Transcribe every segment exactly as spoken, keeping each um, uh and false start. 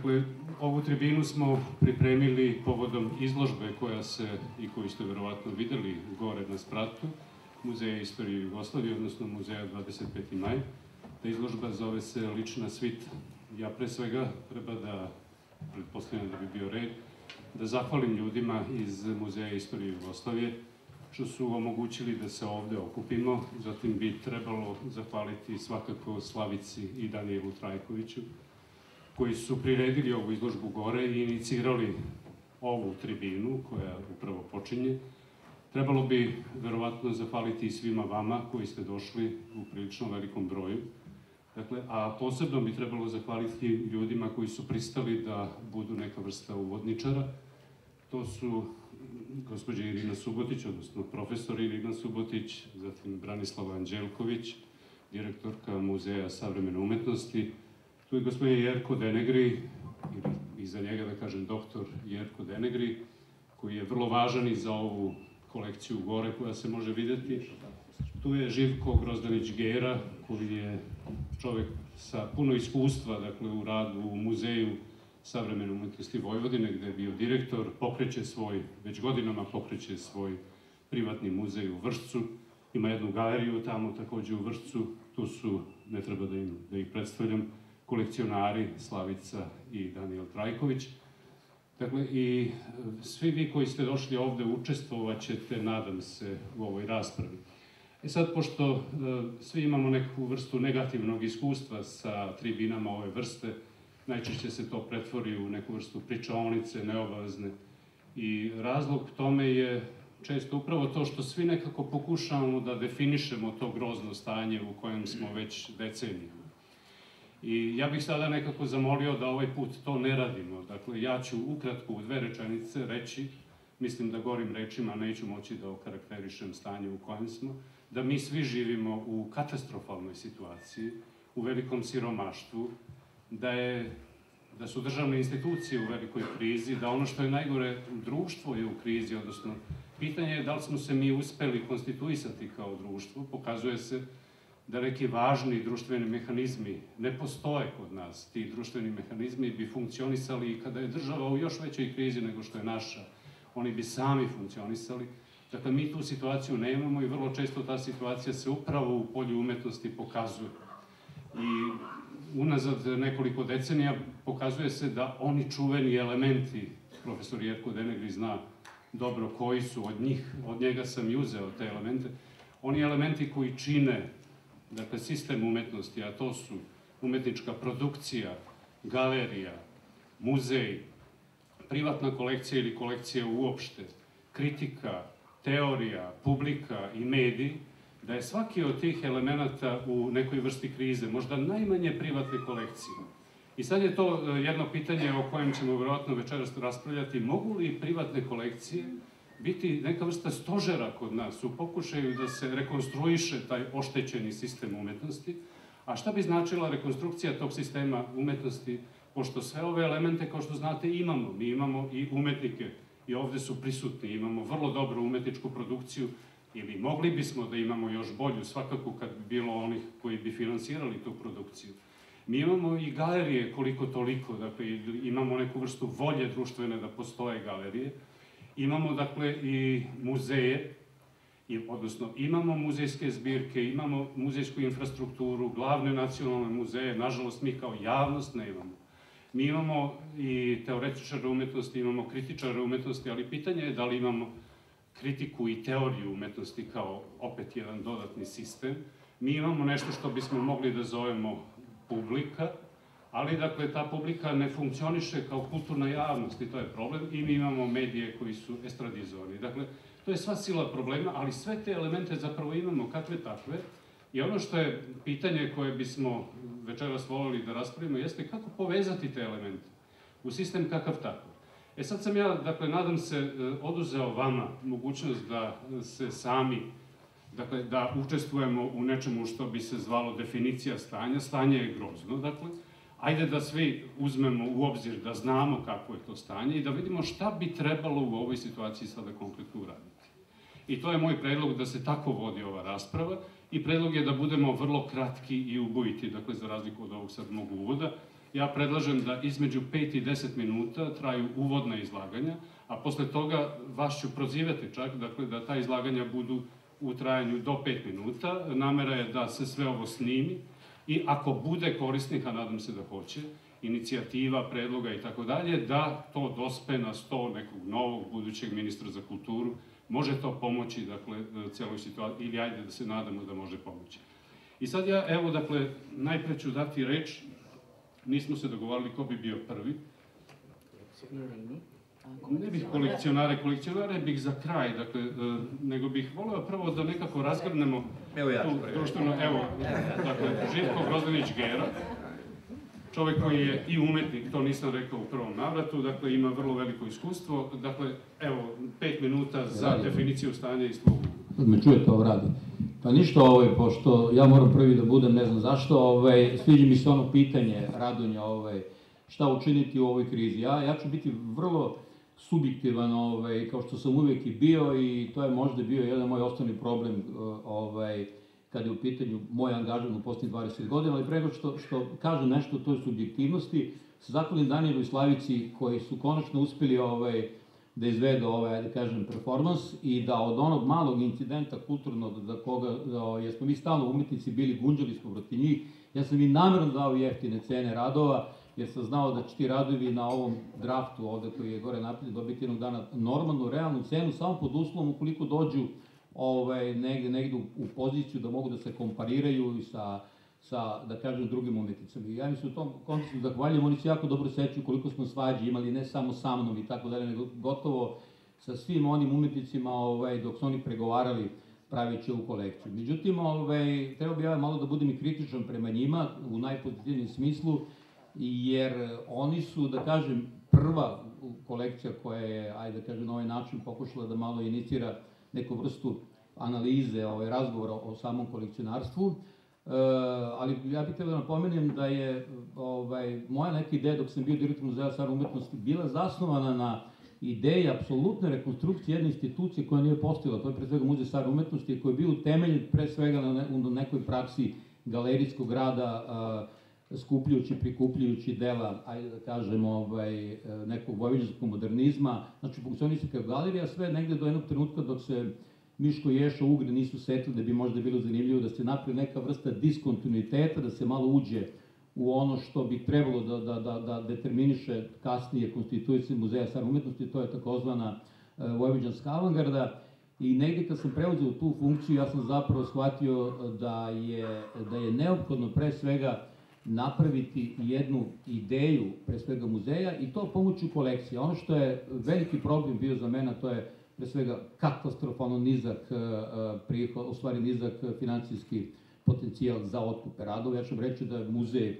Dakle, ovu tribinu smo pripremili povodom izložbe koja se, i koju ste verovatno videli gore na spratu, Muzeja istorije Jugoslavije, odnosno Muzeja dvadeset peti maj. Ta izložba zove se Lična svita. Ja pre svega treba da, pretpostavljam da bi bio red, da zahvalim ljudima iz Muzeja istorije Jugoslavije što su omogućili da se ovde okupimo. Zatim bi trebalo zahvaliti svakako Slavici i Danijelu Trajkoviću, koji su priredili ovu izložbu gore i inicirali ovu tribinu koja upravo počinje. Trebalo bi verovatno zahvaliti i svima vama koji ste došli u prilično velikom broju. Dakle, a posebno bi trebalo zahvaliti ljudima koji su pristali da budu neka vrsta uvodničara. To su gospođa Irina Subotić, odnosno profesor Irina Subotić, zatim Branislava Anđelković, direktorka Muzeja savremene umetnosti. Tu je gospodin Jerko Denegri, ili iza njega da kažem doktor Jerko Denegri, koji je vrlo važan i za ovu kolekciju gore koja se može videti. Tu je Živko Grozdanić-Gera, koji je čovek sa puno iskustva, dakle, u radu u Muzeju savremene umetnosti Vojvodine, gde je bio direktor, pokreće svoj, već godinama pokreće svoj privatni muzej u Vršcu. Ima jednu galeriju tamo, takođe u Vršcu. Tu su, ne treba da, im, da ih predstavljam, kolekcionari Slavica i Danijel Trajković. Dakle, i svi vi koji ste došli ovde učestvovat ćete, nadam se, u ovoj raspravi. E sad, pošto e, svi imamo neku vrstu negativnog iskustva sa tribinama ove vrste, najčešće se to pretvori u neku vrstu pričaonice, neobavezne. I razlog tome je često upravo to što svi nekako pokušavamo da definišemo to grozno stanje u kojem smo već decenijama. I ja bih sada nekako zamolio da ovaj put to ne radimo. Dakle, ja ću ukratko u dve rečenice reći, mislim da gorim rečima neću moći da okarakterišem stanje u kojem smo, da mi svi živimo u katastrofalnoj situaciji, u velikom siromaštvu, da, je, da su državne institucije u velikoj krizi, da ono što je najgore, društvo je u krizi, odnosno pitanje je da li smo se mi uspeli konstituisati kao društvo. Pokazuje se da neki važni društveni mehanizmi ne postoje kod nas. Ti društveni mehanizmi bi funkcionisali i kada je država u još većoj krizi nego što je naša, oni bi sami funkcionisali. Dakle, mi tu situaciju nemamo i vrlo često ta situacija se upravo u polju umetnosti pokazuje. I unazad nekoliko decenija pokazuje se da oni čuveni elementi, profesor Jerko Denegri zna dobro koji su od njih, od njega sam i uzeo te elemente, oni elementi koji čine, dakle, sistem umetnosti, a to su umetnička produkcija, galerija, muzej, privatna kolekcija ili kolekcija uopšte, kritika, teorija, publika i mediji, da je svaki od tih elemenata u nekoj vrsti krize, možda najmanje privatne kolekcije. I sad je to jedno pitanje o kojem ćemo verovatno večeras raspravljati. Mogu li privatne kolekcije biti neka vrsta stožera kod nas u pokušaju da se rekonstruiše taj oštećeni sistem umetnosti? A šta bi značila rekonstrukcija tog sistema umetnosti, pošto sve ove elemente, kao što znate, imamo. Mi imamo i umetnike i ovde su prisutni, imamo vrlo dobru umetničku produkciju, ili mogli bismo da imamo još bolju, svakako kad bi bilo onih koji bi finansirali tu produkciju. Mi imamo i galerije koliko toliko, dakle, imamo neku vrstu volje društvene da postoje galerije. Imamo, dakle, i muzeje, odnosno imamo muzejske zbirke, imamo muzejsku infrastrukturu, glavne nacionalne muzeje, nažalost mi kao javnost ne imamo. Mi imamo i teoretičare umetnosti, imamo kritičare umetnosti, ali pitanje je da li imamo kritiku i teoriju umetnosti kao opet jedan dodatni sistem. Mi imamo nešto što bismo mogli da zovemo publika, ali, dakle, ta publika ne funkcioniše kao kulturna javnost i to je problem, i mi imamo medije koji su estradizovani. Dakle, to je sva sila problema, ali sve te elemente zapravo imamo kakve takve, i ono što je pitanje koje bismo večeras voleli da raspravimo jeste kako povezati te elemente u sistem kakav takav. E sad sam ja, dakle, nadam se, oduzeo vama mogućnost da se sami, dakle, da učestvujemo u nečemu što bi se zvalo definicija stanja. Stanje je grozno, dakle, ajde da svi uzmemo u obzir da znamo kako je to stanje i da vidimo šta bi trebalo u ovoj situaciji sada konkretno uraditi. I to je moj predlog da se tako vodi ova rasprava i predlog je da budemo vrlo kratki i ubojiti, dakle, za razliku od ovog sad mog uvoda. ja predlažem da između pet i deset minuta traju uvodna izlaganja, a posle toga vas ću prozivati čak, dakle, da ta izlaganja budu u trajanju do pet minuta. Namera je da se sve ovo snimi i ako bude korisnih, a nadam se da hoće, inicijativa, predloga i tako dalje, da to dospe na sto nekog novog budućeg ministra za kulturu. Može to pomoći, dakle, celoj situaciji, ili ajde da se nadamo da može pomoći. I sad ja, evo, dakle, najpre ću dati reč, nismo se dogovarali ko bi bio prvi. Ne bih kolekcionare, kolekcionare bih za kraj, dakle, nego bih voleo prvo da nekako razgrnemo tu društveno, evo, dakle, Živko Grozdanić-Gera, čovek koji je i umetnik, to nisam rekao u prvom navratu, dakle, ima vrlo veliko iskustvo, dakle, evo, pet minuta za definiciju stanja i slogu. Kad me čujete, ovo radi. Pa ništa, ovaj, pošto ja moram prvi da budem, ne znam zašto, ovaj, sviđa mi se ono pitanje, Radonja, ovaj, šta učiniti u ovoj krizi. Ja, ja ću biti vrlo subjektivan, ovaj, kao što sam uvijek i bio, i to je možda bio jedan moj osnovni problem, ovaj, kad je u pitanju moj angažman u posljednjih dvadeset godina, ali prego što, što kažem nešto o toj subjektivnosti, sa zahvalnim Danielu i Slavici koji su konačno uspeli ovaj, da izvedu ovaj, da kažem, performans i da od onog malog incidenta kulturnog za koga, da, jer smo mi stalno umetnici bili, gunđali smo protiv njih, ja sam i namjerno dao jeftine cene radova, jer sam znao da će ti radovi na ovom draftu ovde koji je gore napred dobiti jednog dana normalnu, realnu cenu, samo pod uslovom ukoliko dođu ovaj, negde, negde u poziciju da mogu da se kompariraju i sa, sa, da kažem, drugim umetnicama. I ja mi se u tom kontekstu zahvaljujem, oni se jako dobro sećaju koliko smo svađi imali, ne samo sa mnom i tako dalje, nego gotovo sa svim onim umetnicima ovaj, dok su oni pregovarali pravići ovu kolekciju. Međutim, ovaj, treba bi ja malo da budem i kritičan prema njima u najpozitivnijem smislu, jer oni su, da kažem, prva kolekcija koja je, ajde da kažem, na ovaj način pokušala da malo inicira neku vrstu analize, ovaj, razgovora o samom kolekcionarstvu, e, ali ja bih htio da napomenem da je ovaj, moja neka ideja dok sam bio direktor Muzeja stvarne umetnosti bila zasnovana na ideji apsolutne rekonstrukcije jedne institucije koja nije postojala, to je pre svega Muzej stvarne umetnosti, koji je bio utemeljen pre svega na, ne, na nekoj praksi galerijskog rada, a, skupljujući, prikupljujući dela, ajde da kažem, ovaj, nekog vojvođanskog modernizma, znači funkcionisati kao galerija, sve negde do jednog trenutka dok se Miško i Ješo Ugre nisu setili da bi možda bilo zanimljivo da se napravi neka vrsta diskontinuiteta, da se malo uđe u ono što bi trebalo da, da, da, da determiniše kasnije konstitucije Muzeja stvarne umetnosti, to je takozvana e, vojvođanska avangarda. I negde kad sam preuzeo tu funkciju, ja sam zapravo shvatio da je, da je neophodno pre svega napraviti jednu ideju, pre svega muzeja, i to pomoću kolekcije. Ono što je veliki problem bio za mene, to je pre svega katastrofalno nizak prihod, u stvari nizak financijski potencijal za otkupe radova. Ja ću vam reći da je muzej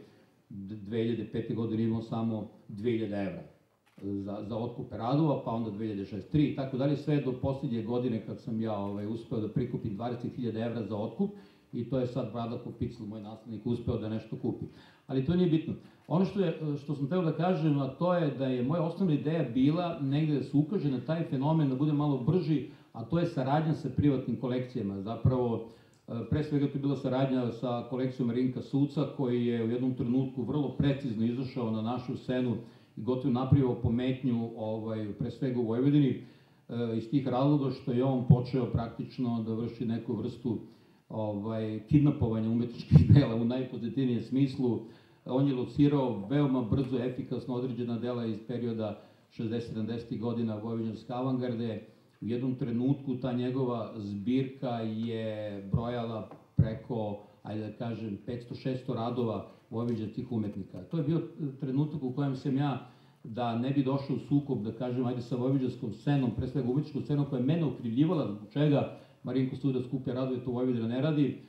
dve hiljade pete. godine imao samo dve hiljade evra za, za otkupe radova, pa onda dve hiljade šezdeset tri i tako dalje, sve do posljednje godine kad sam ja ovaj, uspeo da prikupim dvadeset hiljada evra za otkup, i to je sad Bradako Picl, moj naslednik, uspeo da nešto kupi. Ali to nije bitno. Ono što, je, što sam teo da kažem, a to je da je moja osnovna ideja bila negde da se ukaže na taj fenomen, da bude malo brži, a to je saradnja sa privatnim kolekcijama. Zapravo, pre svega to je bila saradnja sa kolekcijom Marinka Suca, koji je u jednom trenutku vrlo precizno izašao na našu scenu i gotovo napravio pometnju, ovaj, pre svega u Vojvodini, iz tih razloga što je on počeo praktično da vrši neku vrstu ovaj, kidnapovanja umetničkih dela u najpozitivnijem smislu. On je locirao veoma brzo, efikasno određena dela iz perioda šezdesetih sedamdesetih godina vojvođanske avangarde. U jednom trenutku ta njegova zbirka je brojala preko, ajde da kažem, petsto šesto radova vojvođanskih umetnika. To je bio trenutak u kojem sam ja, da ne bi došao u sukob, da kažem, ajde sa vojvođanskom scenom, pre svega umetničkom scenom koja je mene okrivljivala, zbog čega Marinko Suda skuplja radove, to Vojvodina ne radi. E,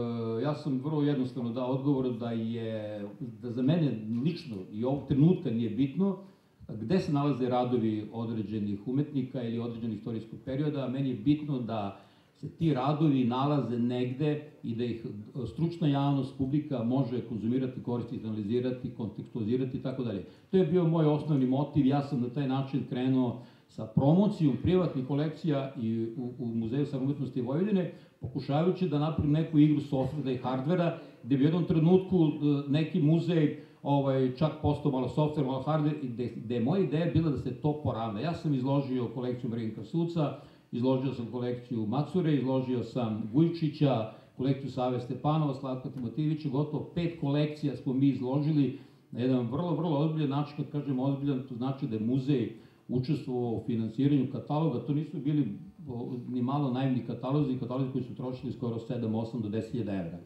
ja sam vrlo jednostavno dao odgovor da je, da za mene lično i ovog trenutka nije bitno gde se nalaze radovi određenih umetnika ili određenih istorijskog perioda, a meni je bitno da se ti radovi nalaze negde i da ih stručna javnost, publika može konzumirati, koristiti, analizirati, kontekstualizirati i tako dalje. To je bio moj osnovni motiv, ja sam na taj način krenuo sa promocijom privatnih kolekcija i u, u Muzeju stvarne umetnosti Vojvodine, pokušavajući da napravim neku igru softvera i hardvera, gde bi u jednom trenutku neki muzej ovaj, čak postao malo software, malo hardware, i gde, gde je moja ideja bila da se to poravna. Ja sam izložio kolekciju Marinka Suca, izložio sam kolekciju Macure, izložio sam Vujčića, kolekciju Save Stepanova, Slavka Timotijevića, gotovo pet kolekcija smo mi izložili na jedan vrlo, vrlo ozbiljan način. Kad kažem ozbiljan, to znači da je muzej učestvovao u finansiranju kataloga. To nisu bili ni malo naivni katalozi, katalozi koji su trošili skoro sedam, osam do deset hiljada evra.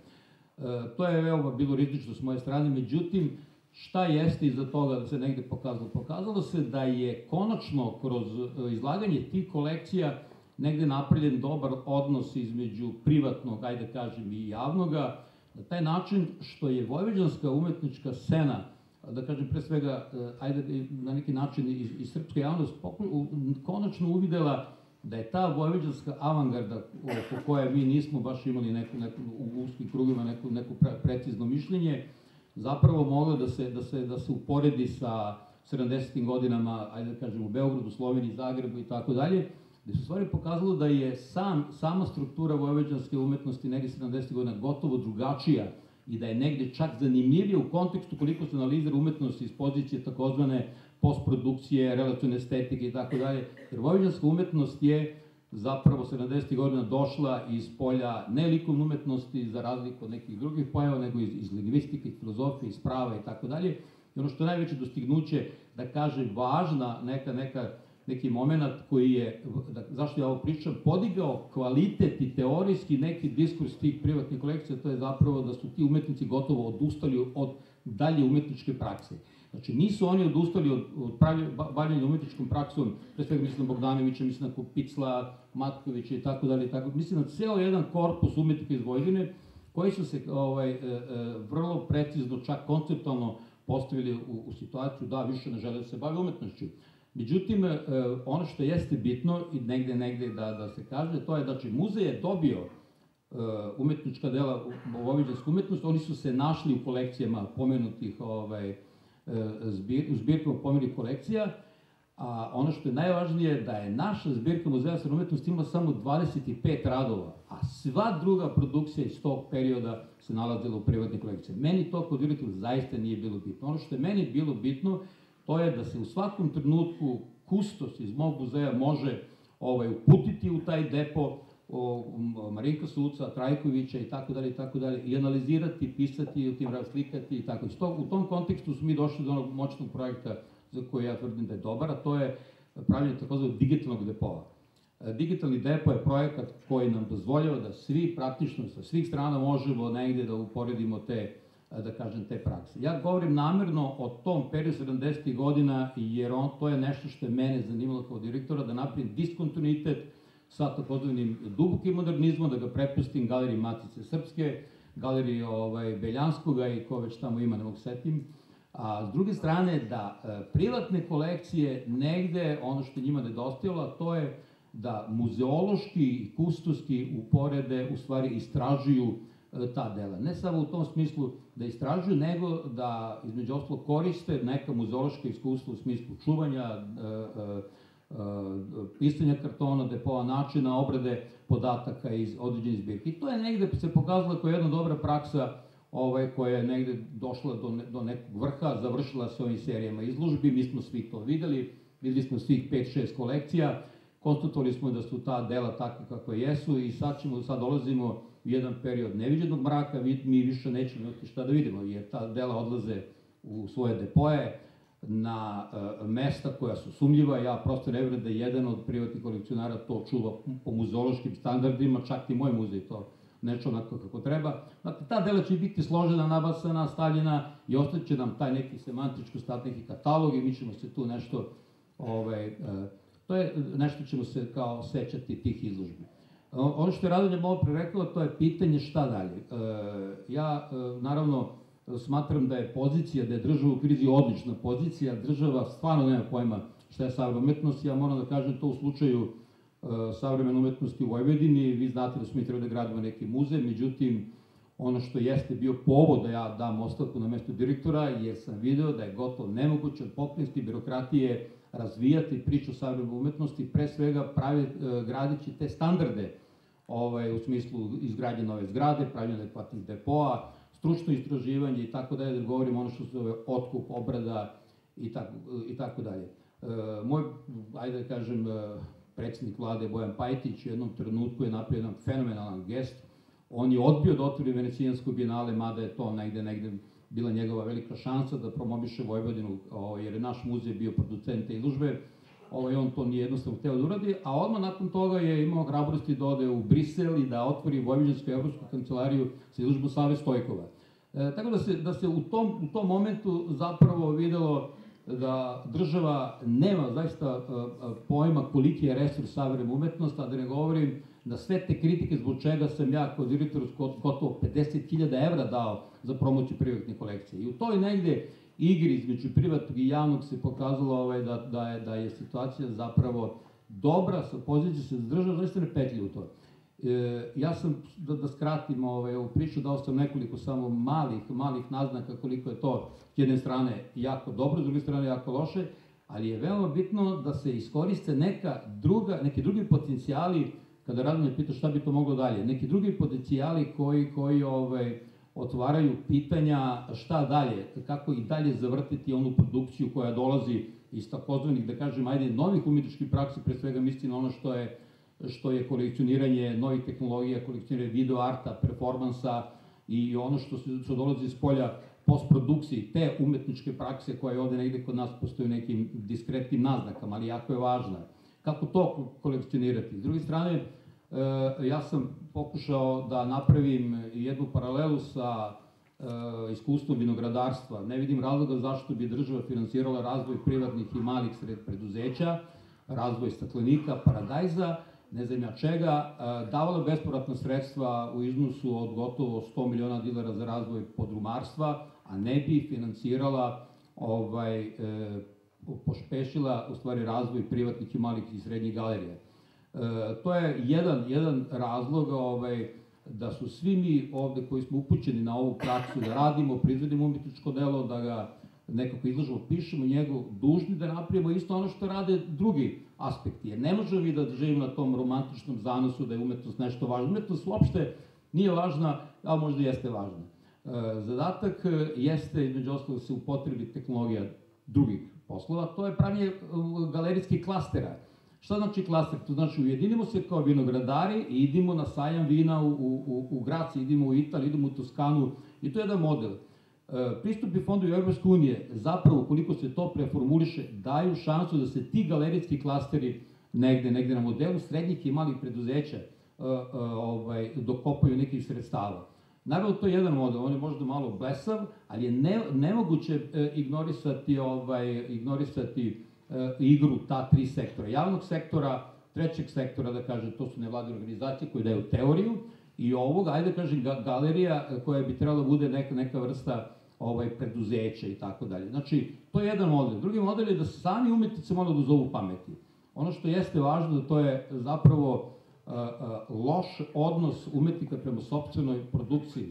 E, to je veoma bilo rizično s moje strane, međutim, šta jeste iza toga da se negde pokazalo? Pokazalo se da je konačno kroz izlaganje tih kolekcija negde napravljen dobar odnos između privatnog, ajde kažem, i javnoga, na taj način što je vojvođanska umetnička scena, da kažem pre svega, ajde na neki način i, i srpska javnost konačno uvidela da je ta vojvođanska avangarda oko koje mi nismo baš imali neku, neku u uskim krugima neku, neku pre, precizno mišljenje, zapravo mogla da se, da se, da se uporedi sa sedamdesetim godinama, ajde da kažem, u Beogradu, Sloveniji, Zagrebu i tako dalje, gde su stvari pokazalo da je sam, sama struktura vojvođanske umetnosti negde sedamdesetih godina gotovo drugačija i da je negde čak zanimljivije u kontekstu koliko se analizira umetnosti iz pozicije takozvane postprodukcije, relacione estetike i tako dalje. Jer vojvođanska umetnost je zapravo sedamdesetih godina došla iz polja ne likovne umetnosti za razliku od nekih drugih pojava, nego iz, iz lingvistike, iz filozofije, iz prava i tako dalje. I ono što je najveće dostignuće, da kaže, važna neka, neka, neki moment koji je, da, zašto ja ovo pričam, podigao kvalitet i teorijski neki diskurs tih privatnih kolekcija, to je zapravo da su ti umetnici gotovo odustali od dalje umetničke prakse. Znači, nisu oni odustali od, od bavljenja umetničkom praksom, pre svega mislim na Bogdanovića, mislim na Kupicla, Matkovića i tako dalje, tako, mislim na ceo jedan korpus umetnika iz Vojvodine, koji su se ovaj, e, e, vrlo precizno, čak konceptualno postavili u, u situaciju da više ne žele da se bave umetnošću. Međutim, e, ono što jeste bitno i negde, negde da, da se kaže, to je da, znači, muzej je dobio e, umetnička dela u vojvođansku umetnost, oni su se našli u kolekcijama pomenutih ovaj, Zbir, u zbirkama pomenutih kolekcija, a ono što je najvažnije da je naša zbirka Muzeja savremen umetnosti imala samo dvadeset pet radova, a sva druga produkcija iz tog perioda se nalazila u privatnim kolekcijama. Meni to kod direktora zaista nije bilo bitno. Ono što je meni bilo bitno, to je da se u svakom trenutku kustos iz mog muzeja može ovaj, uputiti u taj depo o Marinka Suca, Trajkovića i tako dalje i tako dalje i analizirati, pisati, u tim slikati i tako. U tom kontekstu smo mi došli do onog moćnog projekta za koji ja tvrdim da je dobar, a to je pravljenje takozvanog digitalnog depoa. Digitalni depo je projekat koji nam dozvoljava da svi praktično sa svih strana možemo negde da uporedimo te, da kažem, te prakse. Ja govorim namerno o tom periodu sedamdesetih godina jer on, to je nešto što je mene zanimalo kao direktora, da napravim diskontinuitet sa takozvanim dubokim modernizmom, da ga prepustim galeriji Matice Srpske, galeriji ovaj, Beljanskoga i ko već tamo ima, ne mogu setim. A s druge strane, da e, privatne kolekcije negde, ono što njima nedostajalo, to je da muzeološki i kustoski uporede, u stvari istražuju e, ta dela. Ne samo u tom smislu da istražuju, nego da, između ostalog, koriste neka muzeološka iskustva u smislu čuvanja, e, e, pisanja kartona, depoa, načina obrade podataka iz određenih zbirki. I to je negde se pokazalo kao jedna dobra praksa ovaj, koja je negde došla do, ne, do nekog vrha, završila se ovim serijama izložbi, mi smo svi to videli, videli smo svih pet šest kolekcija, konstatovali smo da su ta dela takve kakve jesu i sad, ćemo, sad dolazimo u jedan period neviđenog mraka, mi više nećemo imati šta da vidimo, jer ta dela odlaze u svoje depoje, na e, mesta koja su sumljiva. Ja prosto ne vjerujem da jedan od privatnih kolekcionara to čuva po muzeološkim standardima, čak i moj muzej to ne čuva onako kako treba. Dakle, ta dela će biti složena, nabasana, stavljena i ostaće nam taj neki semantičko stat, neki katalog i mi ćemo se tu nešto, ovaj, e, to je nešto ćemo se kao sećati tih izložbi. Ono što je Radonja malo pre rekao, to je pitanje šta dalje. E, ja, e, naravno, smatram da je pozicija, da je država u krizi odlična pozicija, država stvarno nema pojma šta je savremena umetnost. Ja moram da kažem to u slučaju uh, savremene umetnosti u Vojvodini. Vi znate da smo mi trebali da gradimo neki muzej, međutim, ono što jeste bio povod da ja dam ostavku na mesto direktora, jer sam video da je gotovo nemoguće od pokrajinske birokratije razvijati priču o savremenoj umetnosti, pre svega pravi, uh, gradići te standarde ovaj, u smislu izgradnje nove zgrade, pravljenja adekvatnih depoa, stručno istraživanje i tako dalje, da govorimo ono što se zove otkup, obrada i tako, i tako dalje. Moj, ajde da kažem, predsjednik vlade Bojan Pajtić u jednom trenutku je napravio jedan fenomenalan gest. On je odbio da otvori Venecijansko bijenale, mada je to negde, negde bila njegova velika šansa da promoviše Vojvodinu, jer je naš muzej bio producent te izložbe. On to nije jednostavno hteo da uradi, a odmah nakon toga je imao hrabrosti da ode u Brisel i da otvori Vojvođansku evropsku kancelariju sa izložbom Save Stojkova. Tako da se, da se u tom, u tom momentu zapravo videlo da država nema zaista pojma koliki je resurs savremene umetnosti, a da ne govorim da sve te kritike zbog čega sam ja kao direktor gotovo pedeset hiljada evra dao za promociju privatnih kolekcija. I u toj negde igri između privatnog i javnog se pokazalo ovaj, da, da, je, da je situacija zapravo dobra, sa pozicije se država zaista ne petlja u to. E, ja sam, da, da skratim ovaj, ovu priču, dao sam nekoliko samo malih, malih naznaka koliko je to s jedne strane jako dobro, s druge strane jako loše, ali je veoma bitno da se iskoriste neka druga, neki drugi potencijali, kada Radonja pita šta bi to moglo dalje, neki drugi potencijali koji, koji ovaj, otvaraju pitanja šta dalje, kako i dalje zavrtiti onu produkciju koja dolazi iz takozvanih, da kažem, ajde, novih umetničkih praksi, pre svega mislim na ono što je, što je kolekcioniranje novih tehnologija, kolekcioniranje video arta, performansa i ono što, se, što dolazi iz polja postprodukciji, te umetničke prakse koja je ovde negde kod nas postoji nekim diskretnim naznakama, ali jako je važna. Kako to kolekcionirati? S druge strane, ja sam pokušao da napravim jednu paralelu sa iskustvom vinogradarstva. Ne vidim razloga zašto bi država finansirala razvoj privatnih i malih sred preduzeća, razvoj staklenika, paradajza, ne znam ja čega, davala bespovratna sredstva u iznosu od gotovo sto miliona dinara za razvoj podrumarstva, a ne bi finansirala, ovaj, pospešila u stvari razvoj privatnih i malih i srednjih galerija. E, to je jedan, jedan razlog ovaj, da su svi mi ovde koji smo upućeni na ovu praksu, da radimo, proizvodimo umetničko delo, da ga nekako izložimo, pišemo njegu, dužni da napravimo isto ono što rade drugi aspekti. Jer ne možemo mi da živimo na tom romantičnom zanosu da je umetnost nešto važno. Umetnost uopšte nije važna, a možda jeste važna. E, zadatak jeste, između ostalog, se upotrebi tehnologija drugih poslova, to je pravljenje galerijskih klastera. Šta znači klaster? To znači ujedinimo se kao vinogradari i idemo na sajam vina u, u, u Graci, idemo u Italiju, idemo u Toskanu i to je jedan model. E, pristupi fondovi Evropske unije, zapravo, ukoliko se to preformuliše, daju šansu da se ti galerijski klasteri negde, negde na modelu srednjih i malih preduzeća e, e, ovaj, dokopaju nekih sredstava. Naravno, to je jedan model, on je možda malo blesav, ali je ne, nemoguće e, ignorisati, ovaj, ignorisati igru ta tri sektora. Javnog sektora, trećeg sektora, da kažem, to su nevladine organizacije koje daju teoriju i ovoga, ajde da kažem, galerija koja bi trebala bude neka, neka vrsta ovaj, preduzeća i tako dalje. Znači, to je jedan model. Drugi model je da sami umetnici moraju da zovu pameti. Ono što jeste važno, da to je zapravo uh, uh, loš odnos umetnika prema sopstvenoj produkciji.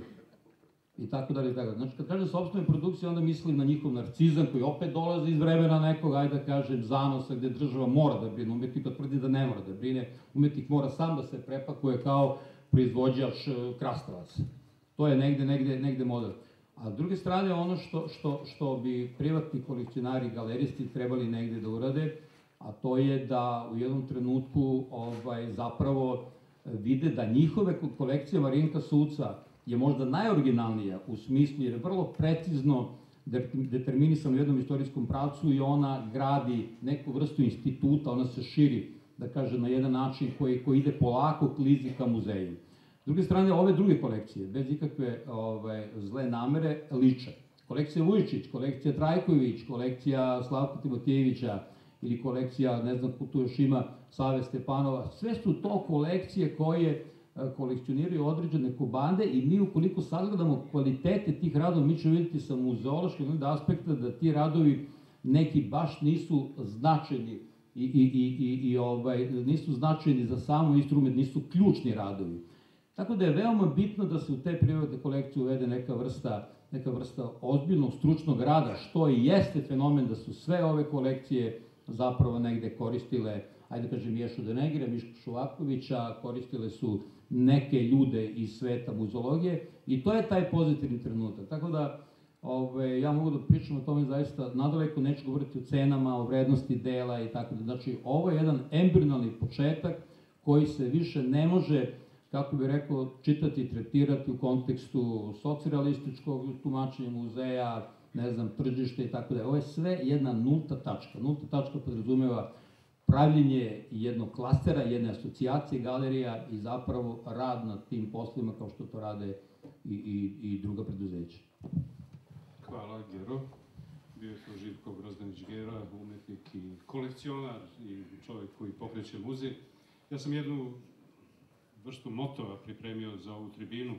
I tako dalje, i tako dalje. Znači, kad kažem sopstvenoj produkciji, onda mislim na njihov narcizam koji opet dolazi iz vremena nekog, ajde da kažem, zanosa gde država mora da brine, umetnika tvrdi da ne mora da brine, umetnik mora sam da se prepakuje kao proizvođač krastavac. To je negde, negde, negde model. A s druge strane, ono što, što, što bi privatni kolekcionari, galeristi trebali negde da urade, a to je da u jednom trenutku ovaj, zapravo vide da njihove kolekcije Marinka Suca je možda najoriginalnija u smislu jer je vrlo precizno determinisano u jednom istorijskom pravcu i ona gradi neku vrstu instituta, ona se širi, da kažem, na jedan način koji, koji ide polako klizi ka muzeju. S druge strane, ove druge kolekcije, bez ikakve ovaj, zle namere, liče. Kolekcija Vujičić, kolekcija Trajković, kolekcija Slavka Timotijevića ili kolekcija, ne znam ko tu još ima, Save Stepanova, sve su to kolekcije koje kolekcioniraju određene kubande i mi ukoliko sagledamo kvalitete tih radova, mi ćemo vidjeti sa muzeološkog aspekta da ti radovi neki baš nisu značajni i, i, i, i, i ovaj, nisu značajni za samo instrument, nisu ključni radovi. Tako da je veoma bitno da se u te privatne kolekcije uvede neka vrsta, neka vrsta ozbiljnog stručnog rada, što i jeste fenomen da su sve ove kolekcije zapravo negde koristile, ajde kažem, Ješu Denegira, Miška Šovakovića, koristile su neke ljude iz sveta muzeologije i to je taj pozitivni trenutak. Tako da ove, ja mogu da pričam o tome zaista nadaleko, neću govoriti o cenama, o vrednosti dela i tako da. Znači, ovo je jedan embrionalni početak koji se više ne može, kako bih rekao, čitati i tretirati u kontekstu socrealističkog tumačenja muzeja, ne znam, tržište i tako da. Ovo je sve jedna nulta tačka. Nulta tačka podrazumeva pravljenje jednog klastera, jedne asocijacije, galerija i zapravo rad na tim poslovima kao što to rade i, i, i druga preduzeća. Hvala, Gero. Bio je to Živko Grozdanić-Gera, umetnik i kolekcionar i čovjek koji pokreće muzej. Ja sam jednu vrstu motova pripremio za ovu tribinu.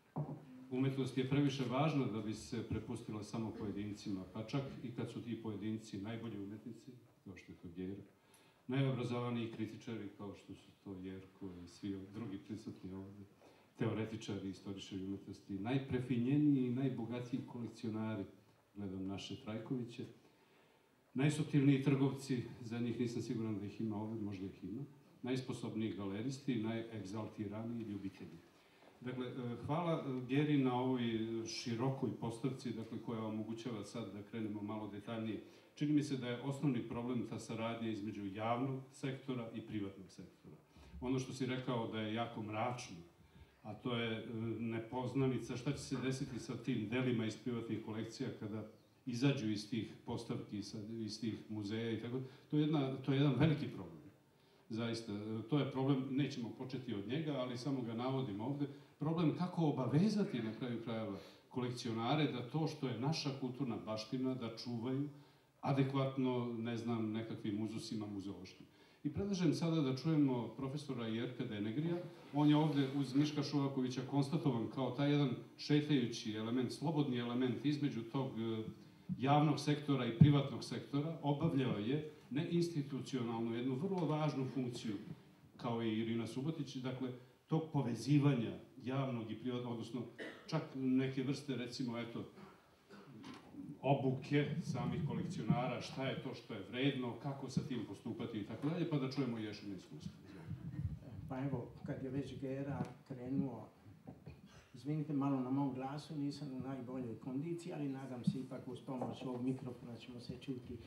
Umetnost je previše važna da bi se prepustila samo pojedincima, pa čak i kad su ti pojedinci najbolji umetnici, kao što je to Gera, najobrazovaniji kritičari, kao što su to Jerko i svi drugi prisutni ovdje, teoretičari, istoričari umetnosti, najprefinjeniji i najbogatiji kolekcionari, gledam naše Trajkoviće, najsuptilniji trgovci, za njih nisam siguran da ih ima ovdje, možda ih ima, najsposobniji galeristi, najegzaltiraniji ljubitelji. Dakle, hvala Geri na ovoj širokoj postavci, dakle, koja omogućava sad da krenemo malo detaljnije. Čini mi se da je osnovni problem ta saradnja između javnog sektora i privatnog sektora. Ono što si rekao da je jako mračno, a to je nepoznanica šta će se desiti sa tim delima iz privatnih kolekcija kada izađu iz tih postavki, iz tih muzeja i tako. To je, jedna, to je jedan veliki problem. Zaista, to je problem, nećemo početi od njega, ali samo ga navodim ovdje. Problem kako obavezati na kraju krajeva kolekcionare da to što je naša kulturna baština da čuvaju adekvatno, ne znam, nekakvim uzusima muzeološkim. I predlažem sada da čujemo profesora Jerka Denegrija. On je ovdje uz Miška Šovakovića konstatovan kao taj jedan šetajući element, slobodni element između tog javnog sektora i privatnog sektora. Obavljao je neinstitucionalnu, jednu vrlo važnu funkciju, kao i Irina Subotić, dakle, tog povezivanja javnog i privatnog, odnosno čak neke vrste, recimo, eto, obuke samih kolekcionara, šta je to što je vredno, kako sa tim postupati i tako dalje, pa da čujemo još jedno iskustvo. Pa evo, kad je već Gera krenuo, izvinite malo na mom glasu, nisam u najboljoj kondiciji, ali nadam se ipak uz pomoć ovog mikrofona ćemo se čuti.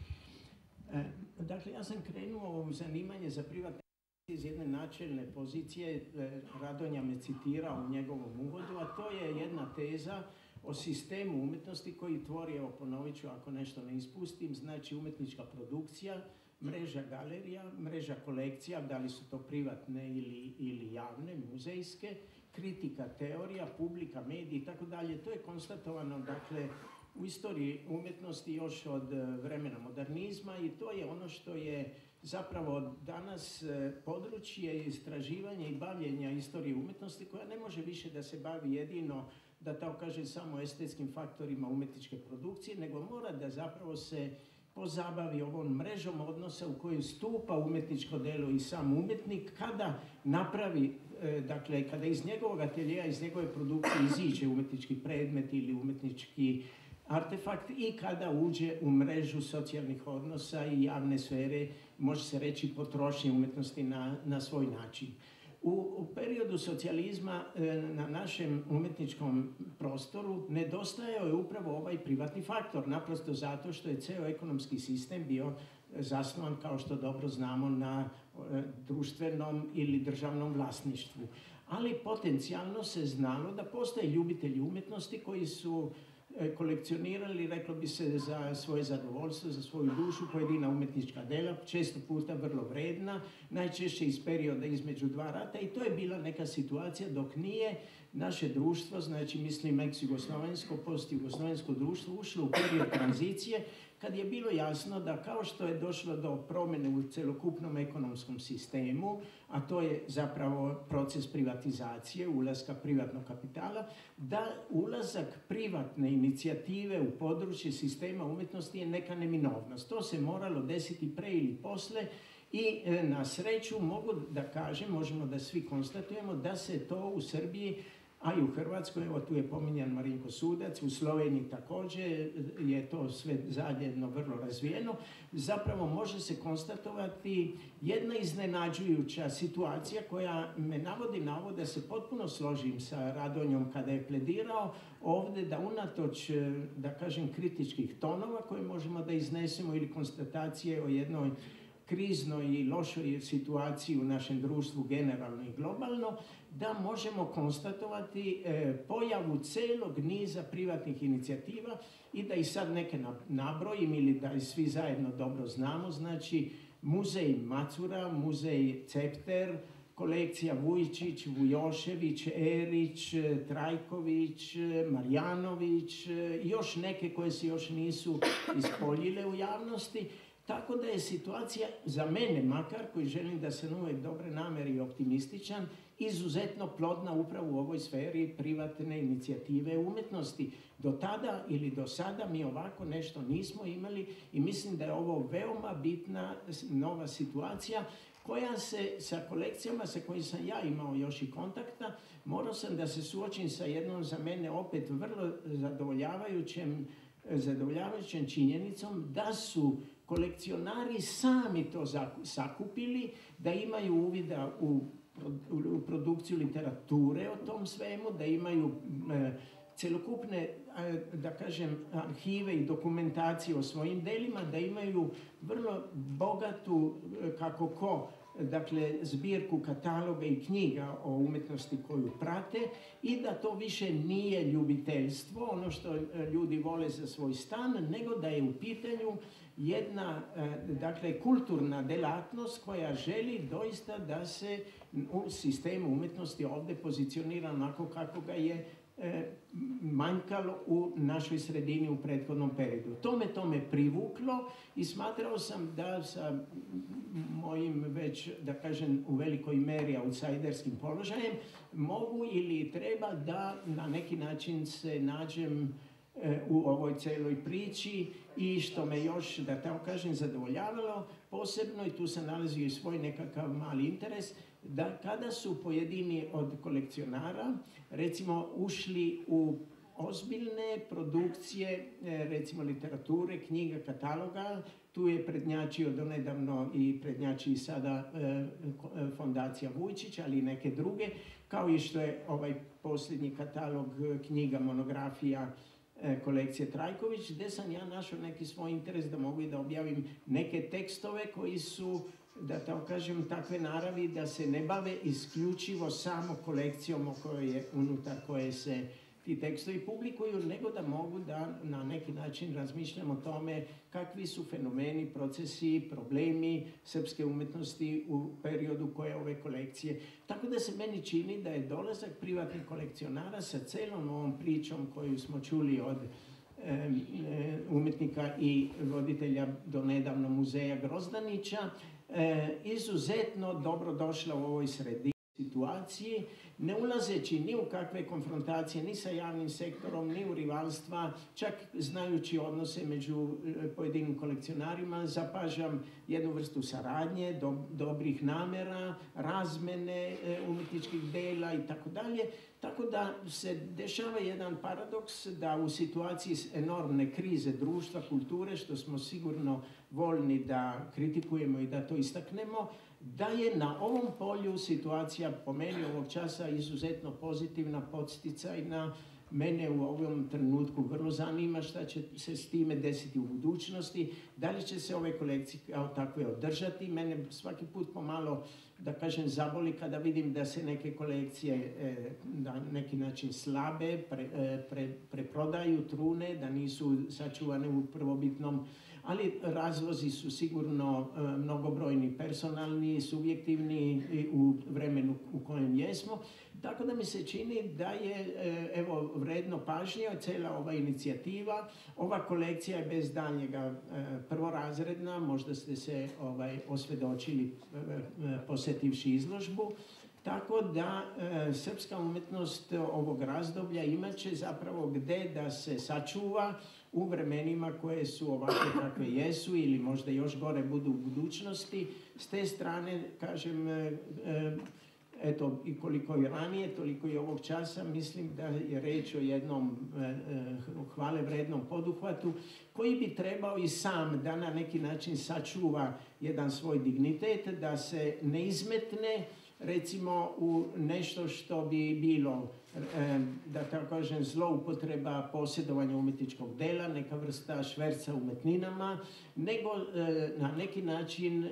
E, dakle, ja sam krenuo u zanimanje za privatne iz jedne načelne pozicije, Radonja me citirao u njegovom uvodu, a to je jedna teza o sistemu umjetnosti koji tvori, evo ponovit ću ako nešto ne ispustim, znači umjetnička produkcija, mreža galerija, mreža kolekcija, da li su to privatne ili, ili javne, muzejske, kritika, teorija, publika, mediji i tako dalje. To je konstatovano, dakle, u istoriji umjetnosti još od vremena modernizma i to je ono što je zapravo danas područje istraživanja i bavljenja istorije umjetnosti koja ne može više da se bavi jedino, da tako kažem, samo estetskim faktorima umjetničke produkcije, nego mora da zapravo se pozabavi ovom mrežom odnosa u kojoj stupa umjetničko delo i sam umjetnik kada napravi, dakle, kada iz njegovog ateljeja, iz njegove produkcije iziđe umjetnički predmet ili umjetnički artefakt i kada uđe u mrežu socijalnih odnosa i javne sfere, može se reći potrošnje umjetnosti na, na svoj način. U, u periodu socijalizma na našem umjetničkom prostoru nedostajao je upravo ovaj privatni faktor, naprosto zato što je ceo ekonomski sistem bio zasnovan, kao što dobro znamo, na društvenom ili državnom vlasništvu. Ali potencijalno se znalo da postoje ljubitelji umjetnosti koji su kolekcionirali, reklo bi se, za svoje zadovoljstvo, za svoju dušu, pojedina umjetnička dela, često puta vrlo vredna, najčešće iz perioda između dva rata i to je bila neka situacija dok nije naše društvo, znači mislim ex-jugoslovensko, post-jugoslovensko društvo, ušlo u period tranzicije kad je bilo jasno da kao što je došlo do promjene u celokupnom ekonomskom sistemu, a to je zapravo proces privatizacije, ulaska privatnog kapitala, da ulazak privatne inicijative u područje sistema umjetnosti je neka neminovnost. To se moralo desiti pre ili posle i na sreću mogu da kažem, možemo da svi konstatujemo da se to u Srbiji a i u Hrvatskoj, evo tu je pominjan Marinko Sudac, u Sloveniji također je to sve zajedno vrlo razvijeno. Zapravo može se konstatovati jedna iznenađujuća situacija koja me navodi na ovo da se potpuno složim sa Radonjom kada je pledirao ovdje da unatoč, da kažem, kritičkih tonova koje možemo da iznesemo ili konstatacije o jednoj kriznoj i lošoj situaciji u našem društvu generalno i globalno, da možemo konstatovati e, pojavu celog niza privatnih inicijativa i da ih sad neke nabrojim ili da ih svi zajedno dobro znamo. Znači, muzej Macura, muzej Cepter, kolekcija Vujčić, Vujošević, Erić, Trajković, Marjanović i još neke koje se još nisu ispoljile u javnosti. Tako da je situacija, za mene makar, koji želim da sam uvijek dobre namere i optimističan, izuzetno plodna upravo u ovoj sferi privatne inicijative umjetnosti. Do tada ili do sada mi ovako nešto nismo imali i mislim da je ovo veoma bitna nova situacija koja se sa kolekcijama sa kojim sam ja imao još i kontakta, morao sam da se suočim sa jednom za mene opet vrlo zadovoljavajućem, zadovoljavajućem činjenicom da su kolekcionari sami to sakupili, da imaju uvida u, u produkciju literature o tom svemu, da imaju e, celokupne, e, da kažem, arhive i dokumentacije o svojim delima, da imaju vrlo bogatu, e, kako ko, dakle, zbirku kataloga i knjiga o umjetnosti koju prate i da to više nije ljubiteljstvo, ono što ljudi vole za svoj stan, nego da je u pitanju jedna, dakle, kulturna delatnost koja želi doista da se u sistemu umjetnosti ovdje pozicionira onako kako ga je manjkalo u našoj sredini u prethodnom periodu. To me to me privuklo i smatrao sam da sa mojim već, da kažem, u velikoj meri outsiderskim položajem mogu ili treba da na neki način se nađem u ovoj celoj priči i što me još, da tako kažem, zadovoljavalo posebno, i tu se nalazio i svoj nekakav mali interes, da kada su pojedini od kolekcionara recimo ušli u ozbiljne produkcije, recimo literature, knjiga, kataloga, tu je prednjačio donedavno i prednjači sada fondacija Vujčić, ali i neke druge, kao i što je ovaj posljednji katalog knjiga, monografija kolekcije Trajković, gdje sam ja našao neki svoj interes da mogu i da objavim neke tekstove koji su, da tako kažem, takve naravi da se ne bave isključivo samo kolekcijom o kojoj je, unutar koje se ti tekstovi publikuju, nego da mogu da na neki način razmišljam o tome kakvi su fenomeni, procesi, problemi srpske umjetnosti u periodu koje ove kolekcije. Tako da se meni čini da je dolazak privatnih kolekcionara sa celom ovom pričom koju smo čuli od e, umjetnika i voditelja do nedavno muzeja Grozdanića, e, izuzetno dobro došla u ovoj sredini situaciji, ne ulazeći ni u kakve konfrontacije, ni sa javnim sektorom, ni u rivalstva, čak znajući odnose među pojedinim kolekcionarima, zapažam jednu vrstu saradnje, do, dobrih namera, razmene e, umjetničkih dela i tako dalje. Tako da se dešava jedan paradoks da u situaciji enormne krize društva, kulture, što smo sigurno voljni da kritikujemo i da to istaknemo, da je na ovom polju situacija po meni ovog časa izuzetno pozitivna, podsticajna. Mene u ovom trenutku vrlo zanima šta će se s time desiti u budućnosti, da li će se ove kolekcije kao takve održati. Mene svaki put pomalo, da kažem, zaboli kada vidim da se neke kolekcije e, na neki način slabe, pre, e, pre, preprodaju, trune, da nisu sačuvane u prvobitnom, ali razlozi su sigurno e, mnogobrojni, personalni, subjektivni u vremenu u kojem jesmo. Tako da mi se čini da je e, evo vredno pažnje cijela ova inicijativa. Ova kolekcija je bez daljnjega e, prvorazredna, možda ste se ovaj, osvjedočili e, e, posjetivši izložbu. Tako da e, srpska umjetnost ovog razdoblja imat će zapravo gde da se sačuva u vremenima koje su ovakve kakve jesu ili možda još gore budu u budućnosti. S te strane, kažem, e, eto, i koliko i ranije, toliko i ovog časa, mislim da je reč o jednom hvale vrednom poduhvatu koji bi trebao i sam da na neki način sačuva jedan svoj dignitet, da se ne izmetne recimo u nešto što bi bilo, da tako kažem, zloupotreba posjedovanja umjetničkog dela, neka vrsta šverca umetninama, nego na neki način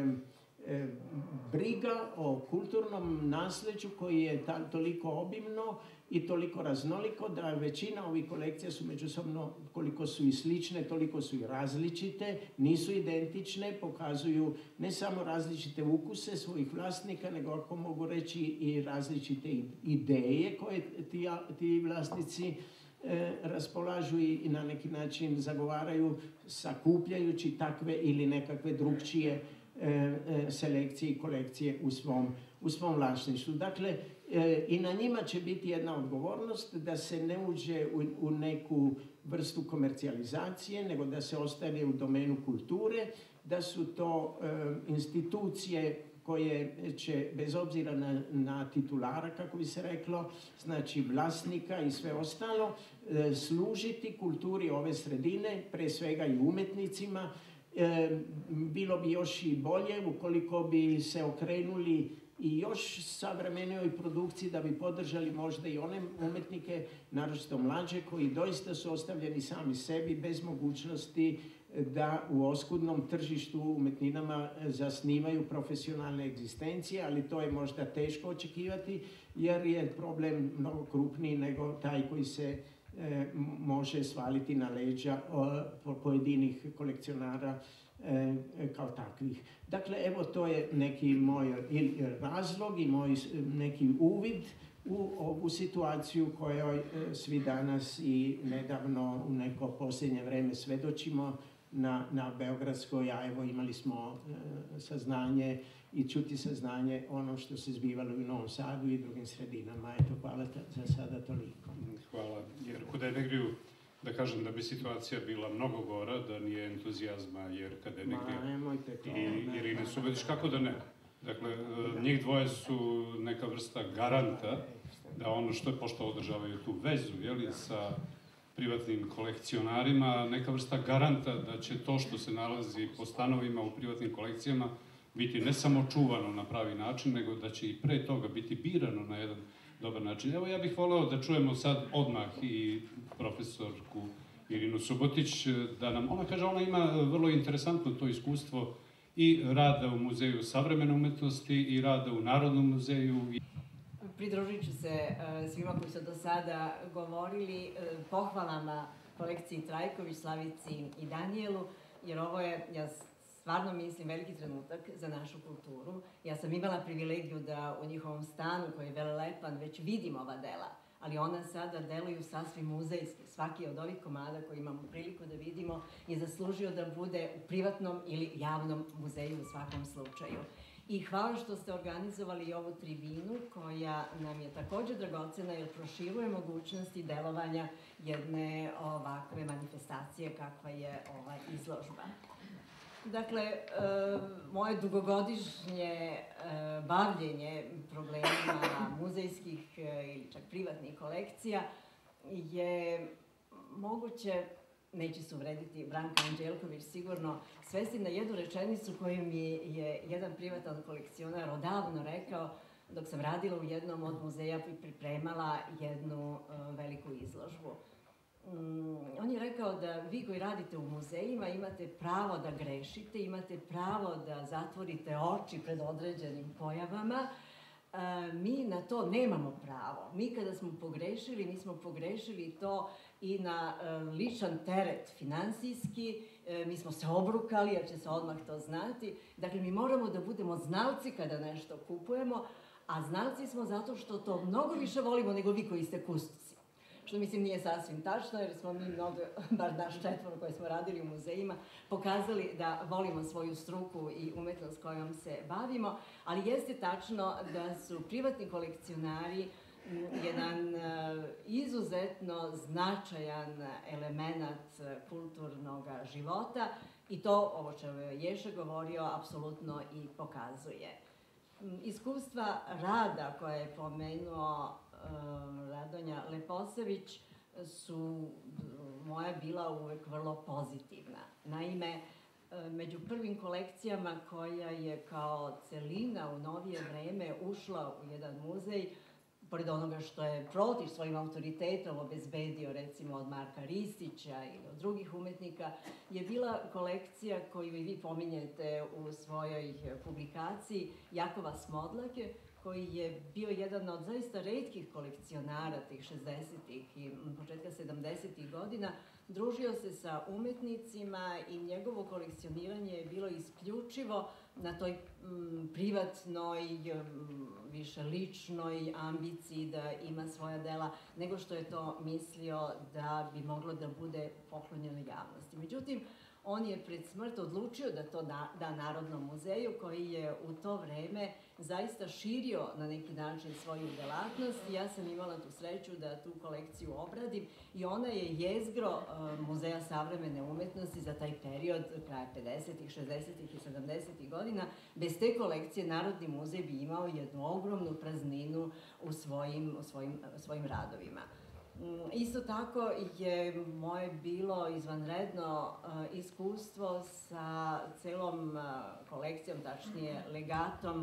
briga o kulturnom nasljeđu koji je toliko obimno i toliko raznoliko da većina ovih kolekcija su međusobno, koliko su i slične, toliko su i različite, nisu identične, pokazuju ne samo različite ukuse svojih vlasnika, nego ako mogu reći i različite ideje koje ti, ti vlasnici e, raspolažu i na neki način zagovaraju sakupljajući takve ili nekakve drugčije selekcije i kolekcije u svom, u svom vlasništvu. Dakle, e, i na njima će biti jedna odgovornost da se ne uđe u, u neku vrstu komercijalizacije, nego da se ostane u domenu kulture, da su to e, institucije koje će, bez obzira na, na titulara, kako bi se reklo, znači vlasnika i sve ostalo, e, služiti kulturi ove sredine, pre svega i umetnicima. E, bilo bi još i bolje ukoliko bi se okrenuli i još savremenijoj produkciji, da bi podržali možda i one umetnike, naročito mlađe, koji doista su ostavljeni sami sebi bez mogućnosti da u oskudnom tržištu umetninama zasnivaju profesionalne egzistencije, ali to je možda teško očekivati jer je problem mnogo krupniji nego taj koji se E, može svaliti na leđa o, pojedinih kolekcionara e, kao takvih. Dakle, evo to je neki moj razlog i moj neki uvid u ovu situaciju kojoj e, svi danas i nedavno u neko posljednje vreme svedočimo na, na Beogradskoj, a evo imali smo e, saznanje i čuti saznanje ono što se zbivalo u Novom Sadu i drugim sredinama. Eto, hvala za sada toliko. Hvala. Jer kod Enegriju, da kažem da bi situacija bila mnogo gora, da nije entuzijazma, jer kad Enegriju i Irine Subetić, kako da ne? Dakle, njih dvoje su neka vrsta garanta da ono što je, pošto održavaju tu vezu, jeli, sa privatnim kolekcionarima, neka vrsta garanta da će to što se nalazi po stanovima u privatnim kolekcijama biti ne samo čuvano na pravi način, nego da će i pre toga biti birano na jedan dobar način. Evo, ja bih voleo da čujemo sad odmah i profesorku Irinu Subotić, da nam, ona kaže, ona ima vrlo interesantno to iskustvo i rada u Muzeju savremene umetnosti i rada u Narodnom muzeju. Pridružit ću se svima koji su do sada govorili pohvalama kolekciji Trajković, Slavici i Danijelu, jer ovo je, ja stvarno mislim, veliki trenutak za našu kulturu. Ja sam imala privilegiju da u njihovom stanu, koji je velelepan, već vidim ova dela, ali ona sada deluju sasvim muzejski. Svaki od ovih komada koji imamo priliku da vidimo je zaslužio da bude u privatnom ili javnom muzeju u svakom slučaju. I hvala što ste organizovali ovu tribinu koja nam je također dragocena jer proširuje mogućnosti delovanja jedne ovakve manifestacije kakva je ova izložba. Dakle, moje dugogodišnje bavljenje problemima muzejskih ili čak privatnih kolekcija je moguće, neće se uvrediti Branka Anđelković sigurno, svesti na jednu rečenicu koju mi je jedan privatan kolekcionar odavno rekao dok sam radila u jednom od muzeja i pripremala jednu veliku izložbu. Um, on je rekao da vi koji radite u muzejima imate pravo da grešite, imate pravo da zatvorite oči pred određenim pojavama. E, mi na to nemamo pravo. Mi kada smo pogrešili, mi smo pogrešili to i na e, ličan teret finansijski, e, mi smo se obrukali, jer će se odmah to znati. Dakle, mi moramo da budemo znalci kada nešto kupujemo, a znalci smo zato što to mnogo više volimo nego vi koji ste kustosi. Što mislim nije sasvim tačno, jer smo mi mnogo, bar naš četvor koji smo radili u muzejima, pokazali da volimo svoju struku i umetnost kojom se bavimo, ali jeste tačno da su privatni kolekcionari jedan izuzetno značajan element kulturnog života i to, ovo što je Ješa govorio, apsolutno i pokazuje. Iskustva rada koje je pomenuo Radonja Leposavić su moja bila uvek vrlo pozitivna. Naime, među prvim kolekcijama koja je kao celina u novije vreme ušla u jedan muzej, pored onoga što je protiv svojim autoritetom obezbedio, recimo od Marka Ristića ili od drugih umetnika, je bila kolekcija koju i vi pominjete u svojoj publikaciji Jakova Smodlake, koji je bio jedan od zaista retkih kolekcionara tih šezdesetih i početka sedamdesetih godina, družio se sa umetnicima i njegovo kolekcioniranje je bilo isključivo na toj m, privatnoj, m, više ličnoj ambiciji da ima svoja dela, nego što je to mislio da bi moglo da bude poklonjeno javnosti. Međutim, on je pred smrt odlučio da to da, da Narodnom muzeju, koji je u to vreme zaista širio na neki način svoju delatnost. Ja sam imala tu sreću da tu kolekciju obradim i ona je jezgro uh, Muzeja savremene umetnosti za taj period kraja pedesetih, šezdesetih i sedamdesetih godina. Bez te kolekcije Narodni muzej bi imao jednu ogromnu prazninu u svojim, u svojim, svojim radovima. Isto tako je moje bilo izvanredno uh, iskustvo sa celom uh, kolekcijom, tačnije legatom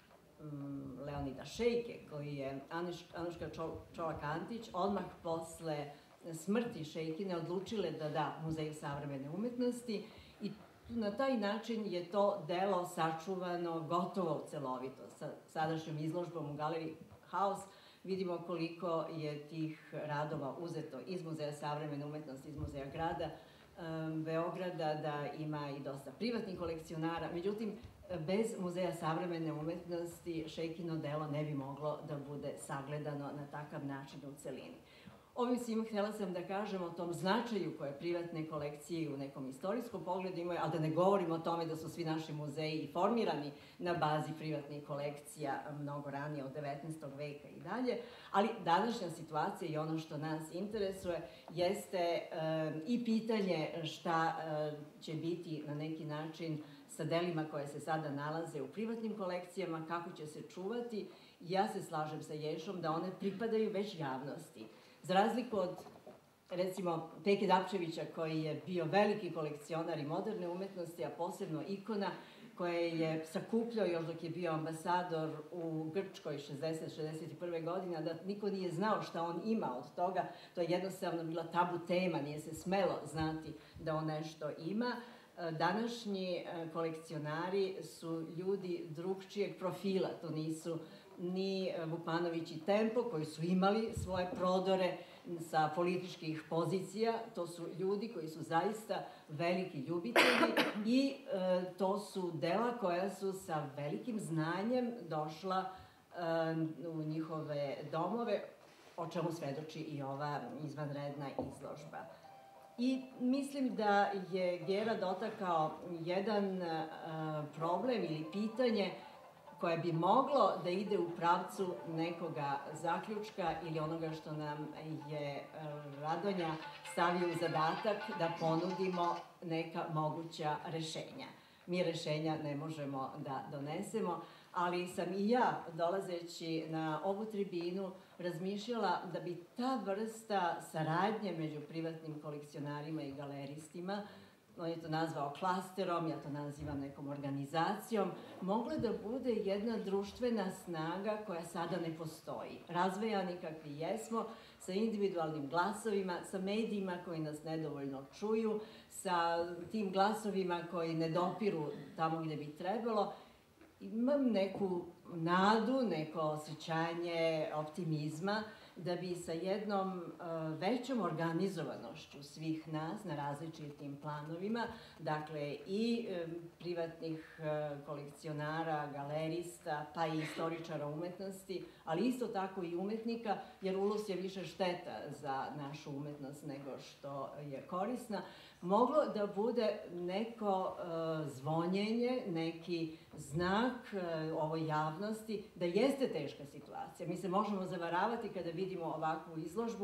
um, Leonida Šejke, koji je Anuš, Anuška Čolak-Antić odmah posle smrti Šejkine odlučile da da Muzeju savremene umetnosti i na taj način je to delo sačuvano gotovo celovito. Sa sadašnjom izložbom u galeriji Haus vidimo koliko je tih radova uzeto iz Muzeja savremene umetnosti, iz Muzeja grada um, Beograda, da ima i dosta privatnih kolekcionara. Međutim, bez Muzeja savremene umetnosti Šejkino delo ne bi moglo da bude sagledano na takav način u celini. Ovim svim htjela sam da kažem o tom značaju koje privatne kolekcije u nekom istorijskom pogledu imaju, ali da ne govorim o tome da su svi naši muzeji i formirani na bazi privatnih kolekcija mnogo ranije, od devetnaestog veka i dalje, ali današnja situacija i ono što nas interesuje jeste e, i pitanje šta e, će biti na neki način sa delima koje se sada nalaze u privatnim kolekcijama, kako će se čuvati. Ja se slažem sa Ješom da one pripadaju već javnosti. Za razliku od, recimo, Peke Dapčevića, koji je bio veliki kolekcionar i moderne umetnosti, a posebno ikona, koje je sakupljao još dok je bio ambasador u Grčkoj šezdeset šezdeset prve godine, da niko nije znao šta on ima od toga. To je jednostavno bila tabu tema, nije se smelo znati da on nešto ima. Današnji kolekcionari su ljudi drugčijeg profila, to nisu ni Vukmanović i Tempo, koji su imali svoje prodore sa političkih pozicija. To su ljudi koji su zaista veliki ljubitelji i e, to su dela koja su sa velikim znanjem došla e, u njihove domove, o čemu svedoči i ova izvanredna izložba. I mislim da je Gera dotakao jedan e, problem ili pitanje koje bi moglo da ide u pravcu nekoga zaključka ili onoga što nam je Radonja stavio u zadatak da ponudimo neka moguća rešenja. Mi rešenja ne možemo da donesemo, ali sam i ja, dolazeći na ovu tribinu, razmišljala da bi ta vrsta saradnje među privatnim kolekcionarima i galeristima, on je to nazvao klasterom, ja to nazivam nekom organizacijom, mogla da bude jedna društvena snaga koja sada ne postoji. Razvejani kakvi jesmo, sa individualnim glasovima, sa medijima koji nas nedovoljno čuju, sa tim glasovima koji ne dopiru tamo gde bi trebalo. Imam neku nadu, neko osjećanje optimizma da bi sa jednom uh, većom organizovanošću svih nas na različitim planovima, dakle i um, privatnih uh, kolekcionara, galerista, pa i istoričara umetnosti, ali isto tako i umetnika, jer ulos je više šteta za našu umetnost nego što je korisna, moglo da bude neko uh, zvonjenje, neki znak uh, ovoj javnosti da jeste teška situacija. Mi se možemo zavaravati kada vidimo ovakvu izložbu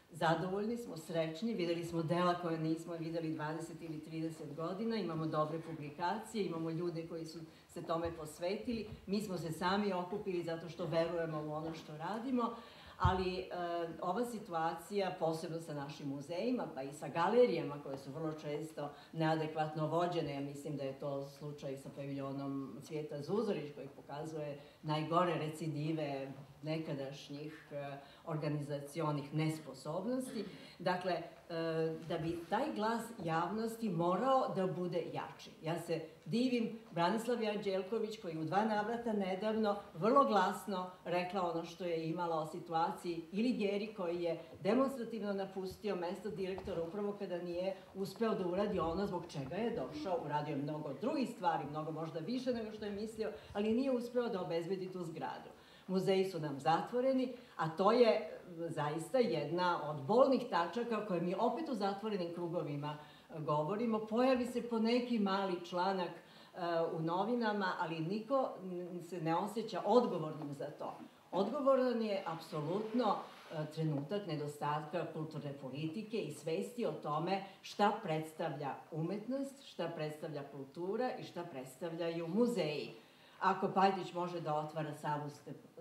zadovoljni smo, srećni, videli smo dela koje nismo videli dvadeset ili trideset godina, imamo dobre publikacije, imamo ljude koji su se tome posvetili, mi smo se sami okupili zato što verujemo u ono što radimo, ali e, ova situacija, posebno sa našim muzejima, pa i sa galerijama koje su vrlo često neadekvatno vođene, ja mislim da je to slučaj sa paviljonom Cvijeta Zuzorić koji pokazuje najgore recidive nekadašnjih e, organizacionih nesposobnosti. Dakle, e, da bi taj glas javnosti morao da bude jači. Ja se divim Branislavi Anđelković koji u dva navrata nedavno vrlo glasno rekla ono što je imala o situaciji, ili Geri koji je demonstrativno napustio mesto direktora upravo kada nije uspeo da uradi ono zbog čega je došao, uradio je mnogo drugih stvari, mnogo možda više nego što je mislio, ali nije uspeo da obezbedi tu zgradu. Muzeji su nam zatvoreni, a to je zaista jedna od bolnih tačaka koje mi opet u zatvorenim krugovima govorimo. Pojavi se po neki mali članak u novinama, ali niko se ne osjeća odgovornim za to. Odgovoran je apsolutno trenutak nedostatka kulturne politike i svesti o tome šta predstavlja umetnost, šta predstavlja kultura i šta predstavljaju muzeji. Ako Pajtić može da otvara Savu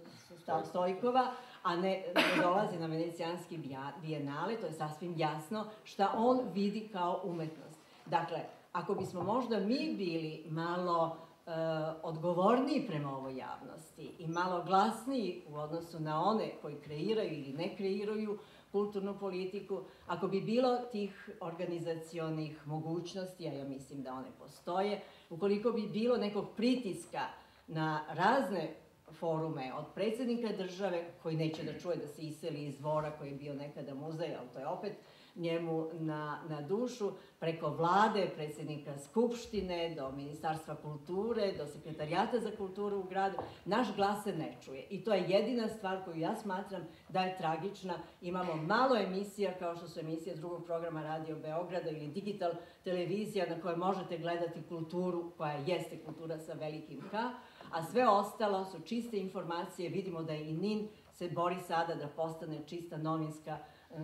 Stojkova, a ne dolazi na Venecijanski bijenale, to je sasvim jasno šta on vidi kao umetnost. Dakle, ako bismo možda mi bili malo e, odgovorniji prema ovoj javnosti i malo glasniji u odnosu na one koji kreiraju ili ne kreiraju kulturnu politiku, ako bi bilo tih organizacionih mogućnosti, a ja mislim da one postoje, ukoliko bi bilo nekog pritiska na razne forume od predsjednika države, koji neće da čuje da se iseli iz dvora koji je bio nekada muzej, ali to je opet njemu na, na dušu, preko vlade, predsjednika Skupštine, do Ministarstva kulture, do Sekretarijata za kulturu u gradu, naš glas se ne čuje. I to je jedina stvar koju ja smatram da je tragična. Imamo malo emisija, kao što su emisije s drugog programa Radio Beograda ili Digital televizija, na kojoj možete gledati kulturu, koja jeste kultura sa velikim K, a sve ostalo su čiste informacije. Vidimo da i N I N se bori sada da postane čista novinska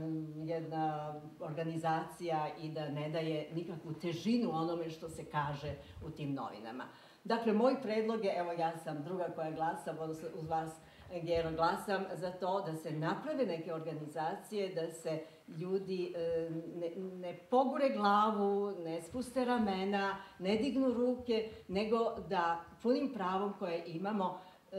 jedna organizacija i da ne daje nikakvu težinu onome što se kaže u tim novinama. Dakle, moj predlog je, evo ja sam druga koja glasam, odnosno uz vas, Gero, glasam za to da se naprave neke organizacije, da se ljudi ne, ne pogure glavu, ne spuste ramena, ne dignu ruke, nego da punim pravom koje imamo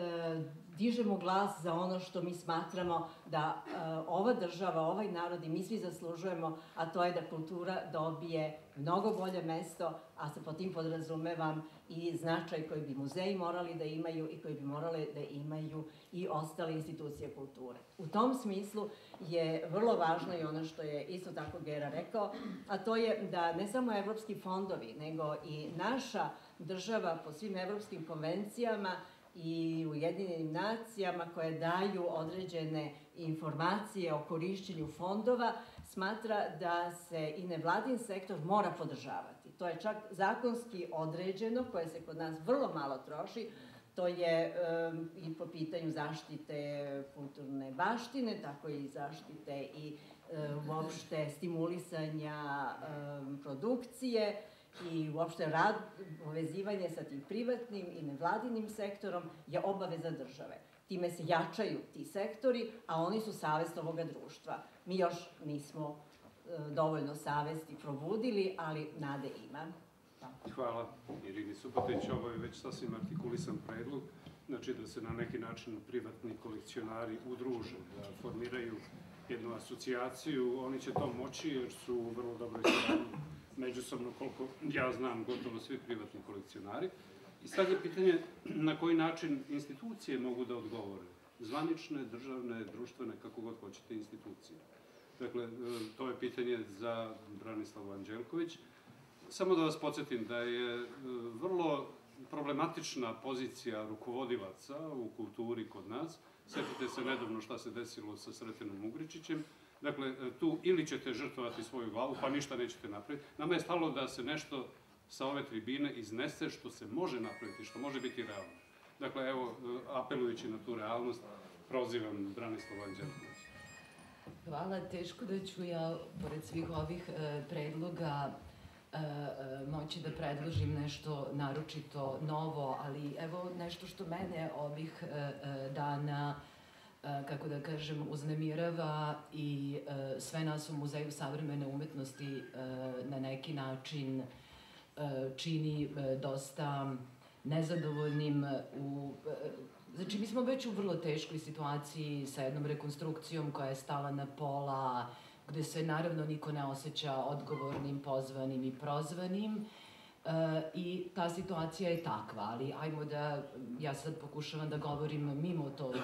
dižemo glas za ono što mi smatramo da ova država, ovaj narod i mi svi zaslužujemo, a to je da kultura dobije mnogo bolje mesto, a se po tim podrazumevam i značaj koji bi muzeji morali da imaju i koji bi morale da imaju i ostale institucije kulture. U tom smislu je vrlo važno i ono što je isto tako Gera rekao, a to je da ne samo evropski fondovi, nego i naša država po svim evropskim konvencijama i Ujedinjenim nacijama koje daju određene informacije o korišćenju fondova, smatra da se i nevladin sektor mora podržavati. To je čak zakonski određeno, koje se kod nas vrlo malo troši. To je um, i po pitanju zaštite kulturne baštine, tako i zaštite i um, uopšte stimulisanja um, produkcije, i uopšte rad, povezivanje sa tim privatnim i nevladinim sektorom je obaveza države. Time se jačaju ti sektori, a oni su savest ovoga društva. Mi još nismo e, dovoljno savesti probudili, ali nade ima. Hvala Irini Subotić. Ovo je već sasvim artikulisan predlog, znači da se na neki način privatni kolekcionari udruže, da formiraju jednu asocijaciju. Oni će to moći jer su u vrlo dobroj saradnji međusobno, koliko ja znam, gotovo svi privatni kolekcionari. I sad je pitanje na koji način institucije mogu da odgovore. Zvanične, državne, društvene, kako god hoćete institucije. Dakle, to je pitanje za Branislavu Anđelković. Samo da vas podsjetim da je vrlo problematična pozicija rukovodilaca u kulturi kod nas. Sjetite se nedavno šta se desilo sa Sretinom Ugričićem. Dakle, tu ili ćete žrtvovati svoju glavu, pa ništa nećete napraviti. Nama je stalo da se nešto sa ove tribine iznese što se može napraviti, što može biti realno. Dakle, evo, apelujući na tu realnost, prozivam Branislava Anđelkovića. Hvala, teško da ću ja, pored svih ovih e, predloga, e, e, moći da predložim nešto naročito novo, ali evo nešto što mene ovih e, e, dana, e, kako da kažem, uznemirava i e, sve nas u Muzeju savremene umetnosti e, na neki način e, čini e, dosta nezadovoljnim u... E, Znači, mi smo već u vrlo teškoj situaciji sa jednom rekonstrukcijom koja je stala na pola, gde se naravno niko ne osjeća odgovornim, pozvanim i prozvanim. E, I ta situacija je takva, ali ajmo da, ja sad pokušavam da govorim mimo tog e,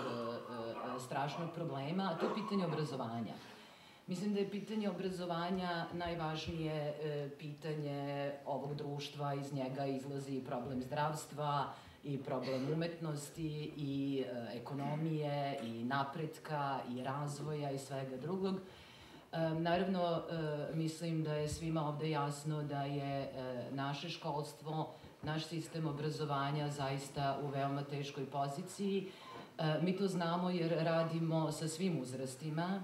e, strašnog problema, a to je pitanje obrazovanja. Mislim da je pitanje obrazovanja najvažnije e, pitanje ovog društva, iz njega izlazi problem zdravstva, i problem umetnosti, i e, ekonomije, i napretka, i razvoja, i svega drugog. E, naravno, e, mislim da je svima ovde jasno da je e, naše školstvo, naš sistem obrazovanja zaista u veoma teškoj poziciji. E, mi to znamo jer radimo sa svim uzrastima.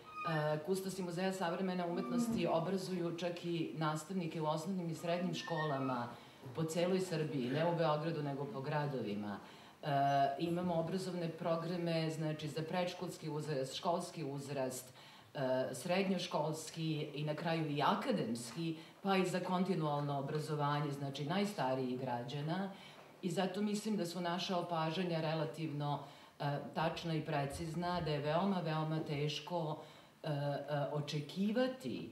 E, kustosi Muzeja savremene umetnosti obrazuju čak i nastavnike u osnovnim i srednjim školama po celoj Srbiji, ne u Beogradu, nego po gradovima. E, imamo obrazovne programe, znači, za predškolski uzrast, školski uzrast, e, srednjoškolski i na kraju i akademski, pa i za kontinualno obrazovanje, znači, najstarijih građana. I zato mislim da su naša opažanja relativno e, tačna i precizna, da je veoma, veoma teško e, e, očekivati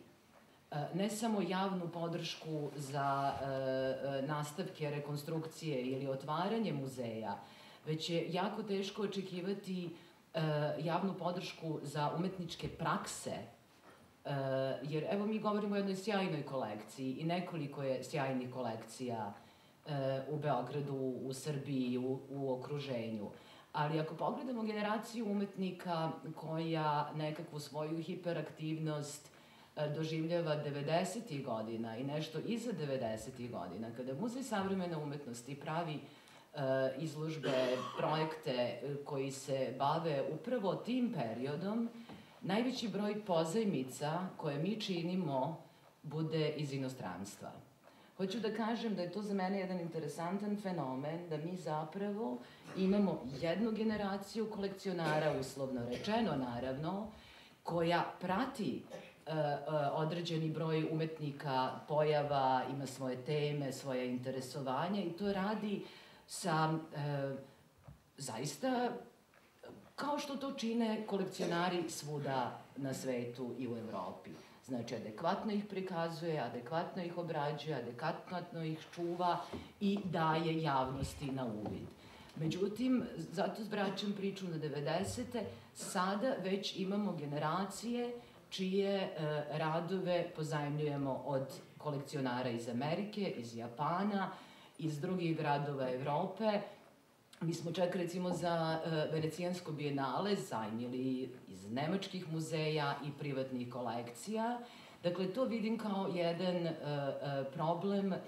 ne samo javnu podršku za e, nastavke rekonstrukcije ili otvaranje muzeja, već je jako teško očekivati e, javnu podršku za umetničke prakse, e, jer evo mi govorimo o jednoj sjajnoj kolekciji i nekoliko je sjajnih kolekcija e, u Beogradu, u Srbiji, u, u okruženju. Ali ako pogledamo generaciju umetnika koja nekakvu svoju hiperaktivnost doživljava devedesetih godina i nešto iza devedesetih godina, kada Muzej savremene umetnosti pravi uh, izložbe, projekte koji se bave upravo tim periodom, najveći broj pozajmica koje mi činimo bude iz inostranstva. Hoću da kažem da je to za mene jedan interesantan fenomen, da mi zapravo imamo jednu generaciju kolekcionara, uslovno rečeno naravno, koja prati Uh, uh, određeni broj umetnika, pojava, ima svoje teme, svoje interesovanja i to radi sa uh, zaista kao što to čine kolekcionari svuda na svetu i u Evropi. Znači, adekvatno ih prikazuje, adekvatno ih obrađuje, adekvatno ih čuva i daje javnosti na uvid. Međutim, zato vraćam priču na devedesete, sada već imamo generacije čije e, radove pozajmljujemo od kolekcionara iz Amerike, iz Japana, iz drugih gradova Evrope. Mi smo čak recimo za e, Venecijansko bijenale zajmili iz nemačkih muzeja i privatnih kolekcija. Dakle, to vidim kao jedan e, e, problem e,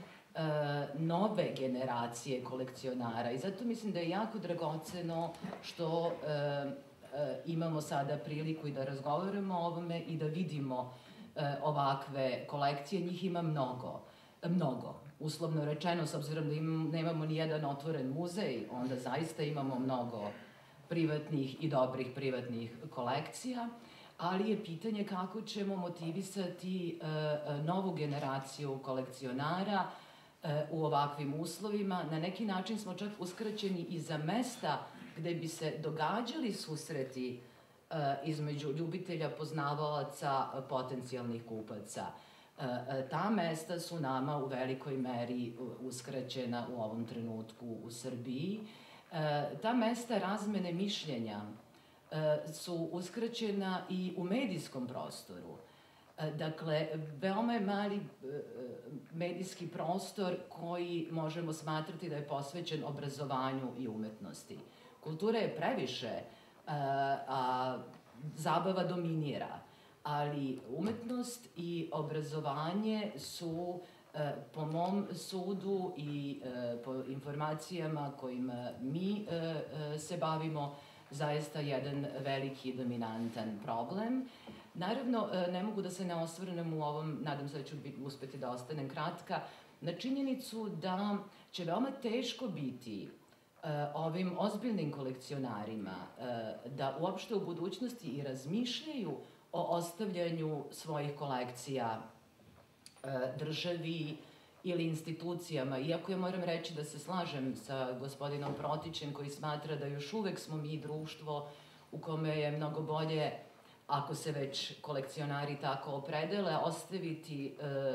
nove generacije kolekcionara i zato mislim da je jako dragoceno što e, imamo sada priliku i da razgovaramo o ovome i da vidimo e, ovakve kolekcije. Njih ima mnogo, mnogo. Uslovno rečeno, s obzirom da im, nemamo ni jedan otvoren muzej, onda zaista imamo mnogo privatnih i dobrih privatnih kolekcija, ali je pitanje kako ćemo motivisati e, novu generaciju kolekcionara e, u ovakvim uslovima. Na neki način smo čak uskraćeni i za mesta gde bi se događali susreti uh, između ljubitelja, poznavalaca, potencijalnih kupaca. Uh, ta mesta su nama u velikoj meri uskraćena u ovom trenutku u Srbiji. Uh, ta mesta razmene mišljenja uh, su uskraćena i u medijskom prostoru. Uh, dakle, veoma je mali uh, medijski prostor koji možemo smatrati da je posvećen obrazovanju i umetnosti. Kultura je previše, a, a zabava dominira, ali umetnost i obrazovanje su, a, po mom sudu i a, po informacijama kojima mi a, a, se bavimo, zaista jedan veliki dominantan problem. Naravno, ne mogu da se ne osvrnem u ovom, nadam se da ću uspeti da ostanem kratka, na činjenicu da će veoma teško biti ovim ozbiljnim kolekcionarima da uopšte u budućnosti i razmišljaju o ostavljanju svojih kolekcija državi ili institucijama. Iako ja moram reći da se slažem sa gospodinom Protićem koji smatra da još uvek smo mi društvo u kome je mnogo bolje, ako se već kolekcionari tako opredele, ostaviti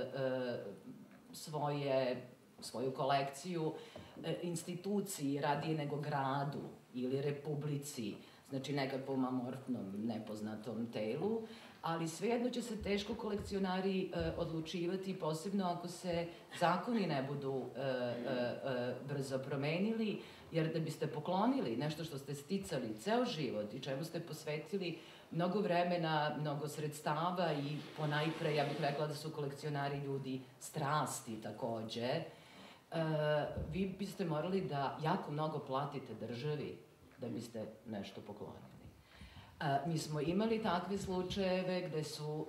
svoje, svoju kolekciju instituciji radije nego gradu ili republici, znači nekakvom amorfnom, nepoznatom telu, ali svejedno će se teško kolekcionari odlučivati, posebno ako se zakoni ne budu brzo promenili, jer da biste poklonili nešto što ste sticali ceo život i čemu ste posvetili mnogo vremena, mnogo sredstava i ponajpre, ja bih rekla da su kolekcionari ljudi strasti takođe, vi biste morali da jako mnogo platite državi da biste nešto poklonili. Mi smo imali takve slučajeve gde su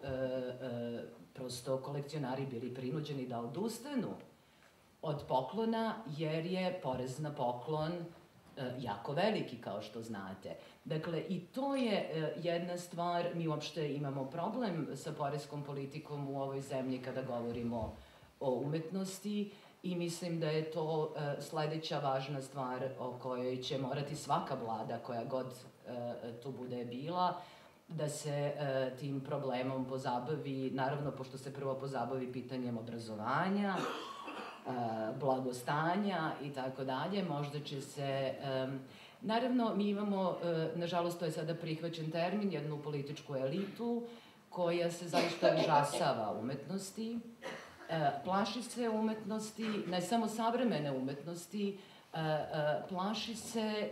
prosto kolekcionari bili prinuđeni da odustanu od poklona, jer je porez na poklon jako veliki, kao što znate. Dakle, i to je jedna stvar, mi uopšte imamo problem sa poreskom politikom u ovoj zemlji kada govorimo o umetnosti i mislim da je to sledeća važna stvar o kojoj će morati svaka vlada, koja god tu bude bila, da se tim problemom pozabavi, naravno, pošto se prvo pozabavi pitanjem obrazovanja, blagostanja i tako dalje, možda će se... Naravno, mi imamo, nažalost, to je sada prihvaćen termin, jednu političku elitu koja se zaista užasava umetnosti, plaši se umetnosti, ne samo savremene umetnosti, plaši se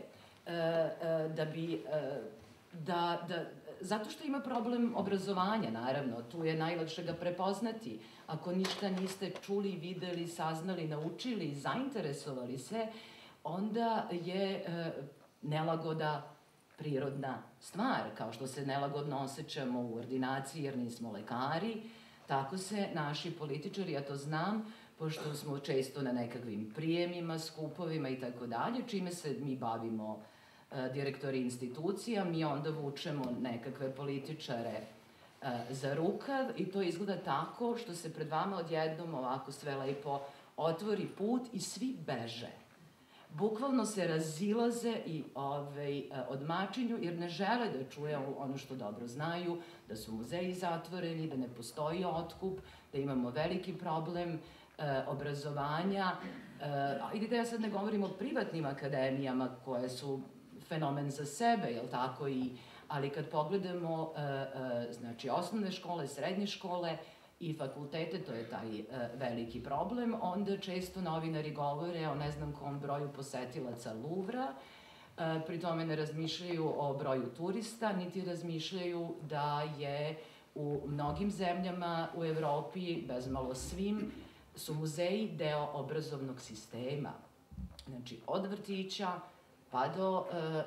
da bi... Da, da, zato što ima problem obrazovanja, naravno, tu je najlakše ga prepoznati. Ako ništa niste čuli, videli, saznali, naučili, zainteresovali se, onda je nelagoda prirodna stvar. Kao što se nelagodno osjećamo u ordinaciji jer nismo lekari, tako se naši političari, ja to znam, pošto smo često na nekakvim prijemima, skupovima i tako dalje, čime se mi bavimo direktori institucija, mi onda vučemo nekakve političare za rukav i to izgleda tako što se pred vama odjednom ovako sve lepo otvori put i svi beže. Bukvalno se razilaze i odmačinju jer ne žele da čuje ono što dobro znaju, da su muzeji zatvoreni, da ne postoji otkup, da imamo veliki problem obrazovanja. I da ja sad ne govorim o privatnim akademijama koje su fenomen za sebe, jel tako, ali kad pogledamo znači osnovne škole, srednje škole i fakultete, to je taj veliki problem, onda često novinari govore o ne znam kom broju posetilaca Luvra, pri tome ne razmišljaju o broju turista, niti razmišljaju da je u mnogim zemljama u Evropi, bezmalo svim, su muzeji deo obrazovnog sistema. Znači, od vrtića pa do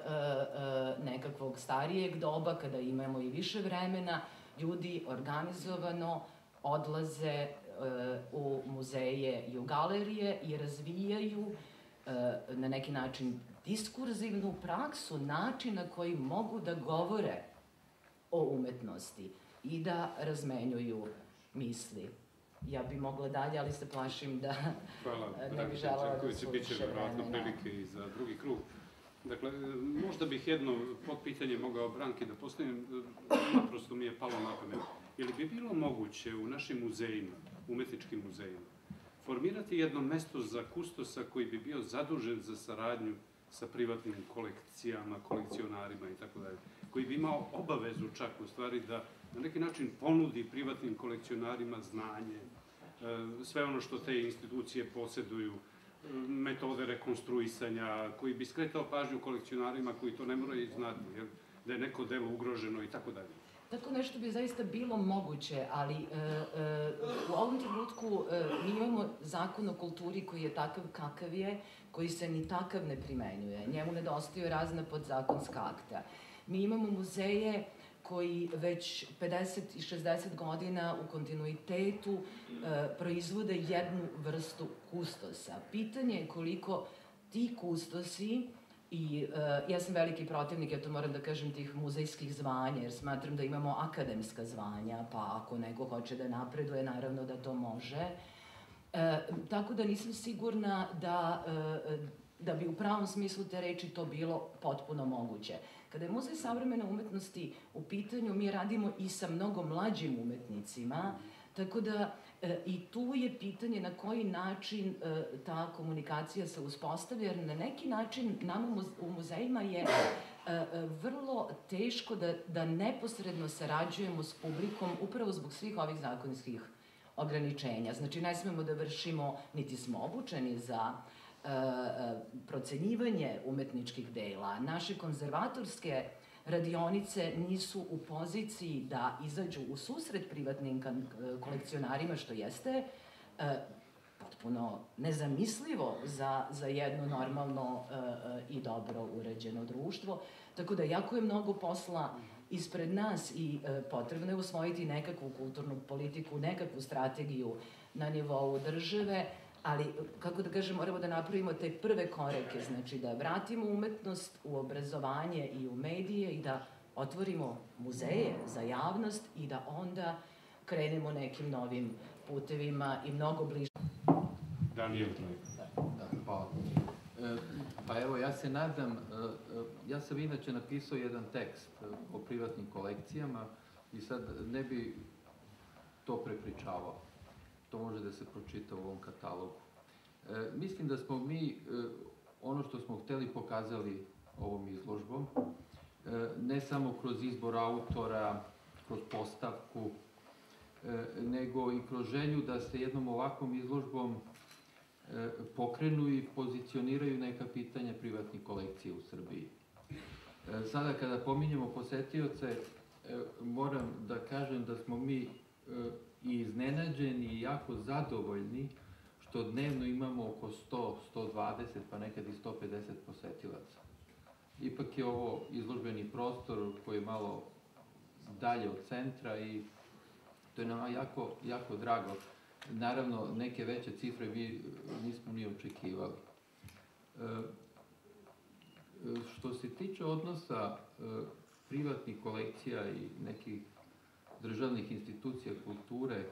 nekakvog starijeg doba, kada imamo i više vremena, ljudi organizovano odlaze u muzeje i u galerije i razvijaju na neki način diskurzivnu praksu, način na koji mogu da govore o umetnosti i da razmenjuju misli. Ja bi mogla dalje, ali se plašim da ne bi želela da su više vremena. Hvala, prilike i za drugi krug. Dakle, možda bih jedno potpitanje mogao Branki da postavim, naprosto mi je palo na pamet. Je li bi bilo moguće u našim muzejima, umetničkim muzejima, formirati jedno mesto za kustosa koji bi bio zadužen za saradnju sa privatnim kolekcijama, kolekcionarima i tako dalje, koji bi imao obavezu čak u stvari da na neki način ponudi privatnim kolekcionarima znanje, sve ono što te institucije posjeduju, metode rekonstruisanja, koji bi skretao pažnju kolekcionarima koji to ne moraju znati, da je neko delo ugroženo i tako dalje. Tako nešto bi zaista bilo moguće, ali u ovom trenutku mi imamo zakon o kulturi koji je takav kakav je, koji se ni takav ne primenjuje. Njemu nedostaju razna podzakonska akta. Mi imamo muzeje koji već pedeset i šezdeset godina u kontinuitetu proizvode jednu vrstu kustosa. Pitanje je koliko ti kustosi, i ja sam veliki protivnik, ja to moram da kažem, tih muzejskih zvanja, jer smatram da imamo akademska zvanja, pa ako neko hoće da napreduje, naravno da to može. Tako da nisam sigurna da, da bi u pravom smislu te reči to bilo potpuno moguće. Kada je Muzej savremene umetnosti u pitanju, mi radimo i sa mnogo mlađim umetnicima, tako da i tu je pitanje na koji način ta komunikacija se uspostavlja, jer na neki način nama u muzejima je vrlo teško da, da neposredno sarađujemo s publikom upravo zbog svih ovih zakonskih ograničenja. Znači, ne smemo da vršimo, niti smo obučeni za procenjivanje umetničkih dela. Naše konzervatorske radionice nisu u poziciji da izađu u susret privatnim kolekcionarima, što jeste potpuno nezamislivo za, za jedno normalno i dobro uređeno društvo. Tako da jako je mnogo posla ispred nas i potrebno je usvojiti nekakvu kulturnu politiku, nekakvu strategiju na nivou države, ali, kako da kažem, moramo da napravimo te prve korake, znači da vratimo umetnost u obrazovanje i u medije i da otvorimo muzeje za javnost i da onda krenemo nekim novim putevima i mnogo bliže. Danijel Trajković. Da, hvala. Pa evo, ja se nadam, ja sam inače napisao jedan tekst o privatnim kolekcijama i sad ne bi to prepričavao. To može da se pročita u ovom katalogu. E, mislim da smo mi e, ono što smo hteli pokazali ovom izložbom, e, ne samo kroz izbor autora, kroz postavku, e, nego i kroz želju da se jednom ovakvom izložbom e, pokrenu i pozicioniraju neka pitanja privatnih kolekcija u Srbiji. E, sada kada pominjemo posetioce, e, moram da kažem da smo mi e, i iznenađeni i jako zadovoljni što dnevno imamo oko sto, sto dvadeset, pa nekad i sto pedeset posetilaca. Ipak je ovo izložbeni prostor koji je malo dalje od centra i to je nama jako, jako drago. Naravno, neke veće cifre mi nismo ni očekivali. E, što se tiče odnosa e, privatnih kolekcija i nekih državnih institucija kulture,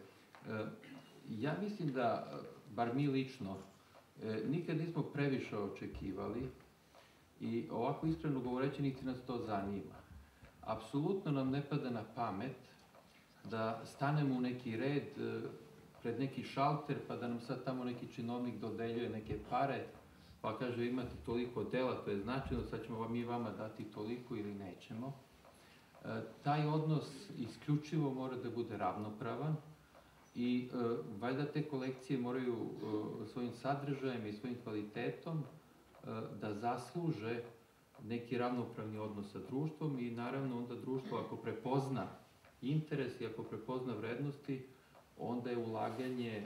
ja mislim da, bar mi lično, nikad nismo previše očekivali i ovako iskreno govoreći niti nas to zanima. Apsolutno nam ne pada na pamet da stanemo u neki red, pred neki šalter, pa da nam sad tamo neki činovnik dodeljuje neke pare, pa kaže imate toliko dela, to je značajno, sad ćemo mi vama dati toliko ili nećemo. Taj odnos isključivo mora da bude ravnopravan i e, valjda te kolekcije moraju e, svojim sadržajem i svojim kvalitetom e, da zasluže neki ravnopravni odnos sa društvom i naravno onda društvo ako prepozna interes i ako prepozna vrednosti, onda je ulaganje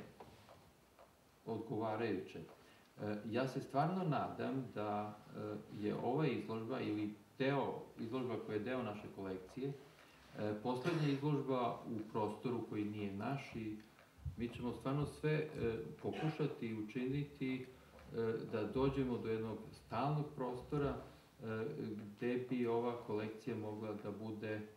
odgovarajuće. E, ja se stvarno nadam da e, je ova izložba ili deo, izložba koja je deo naše kolekcije, e, poslednja izložba u prostoru koji nije naš i mi ćemo stvarno sve e, pokušati i učiniti e, da dođemo do jednog stalnog prostora e, gde bi ova kolekcija mogla da bude e,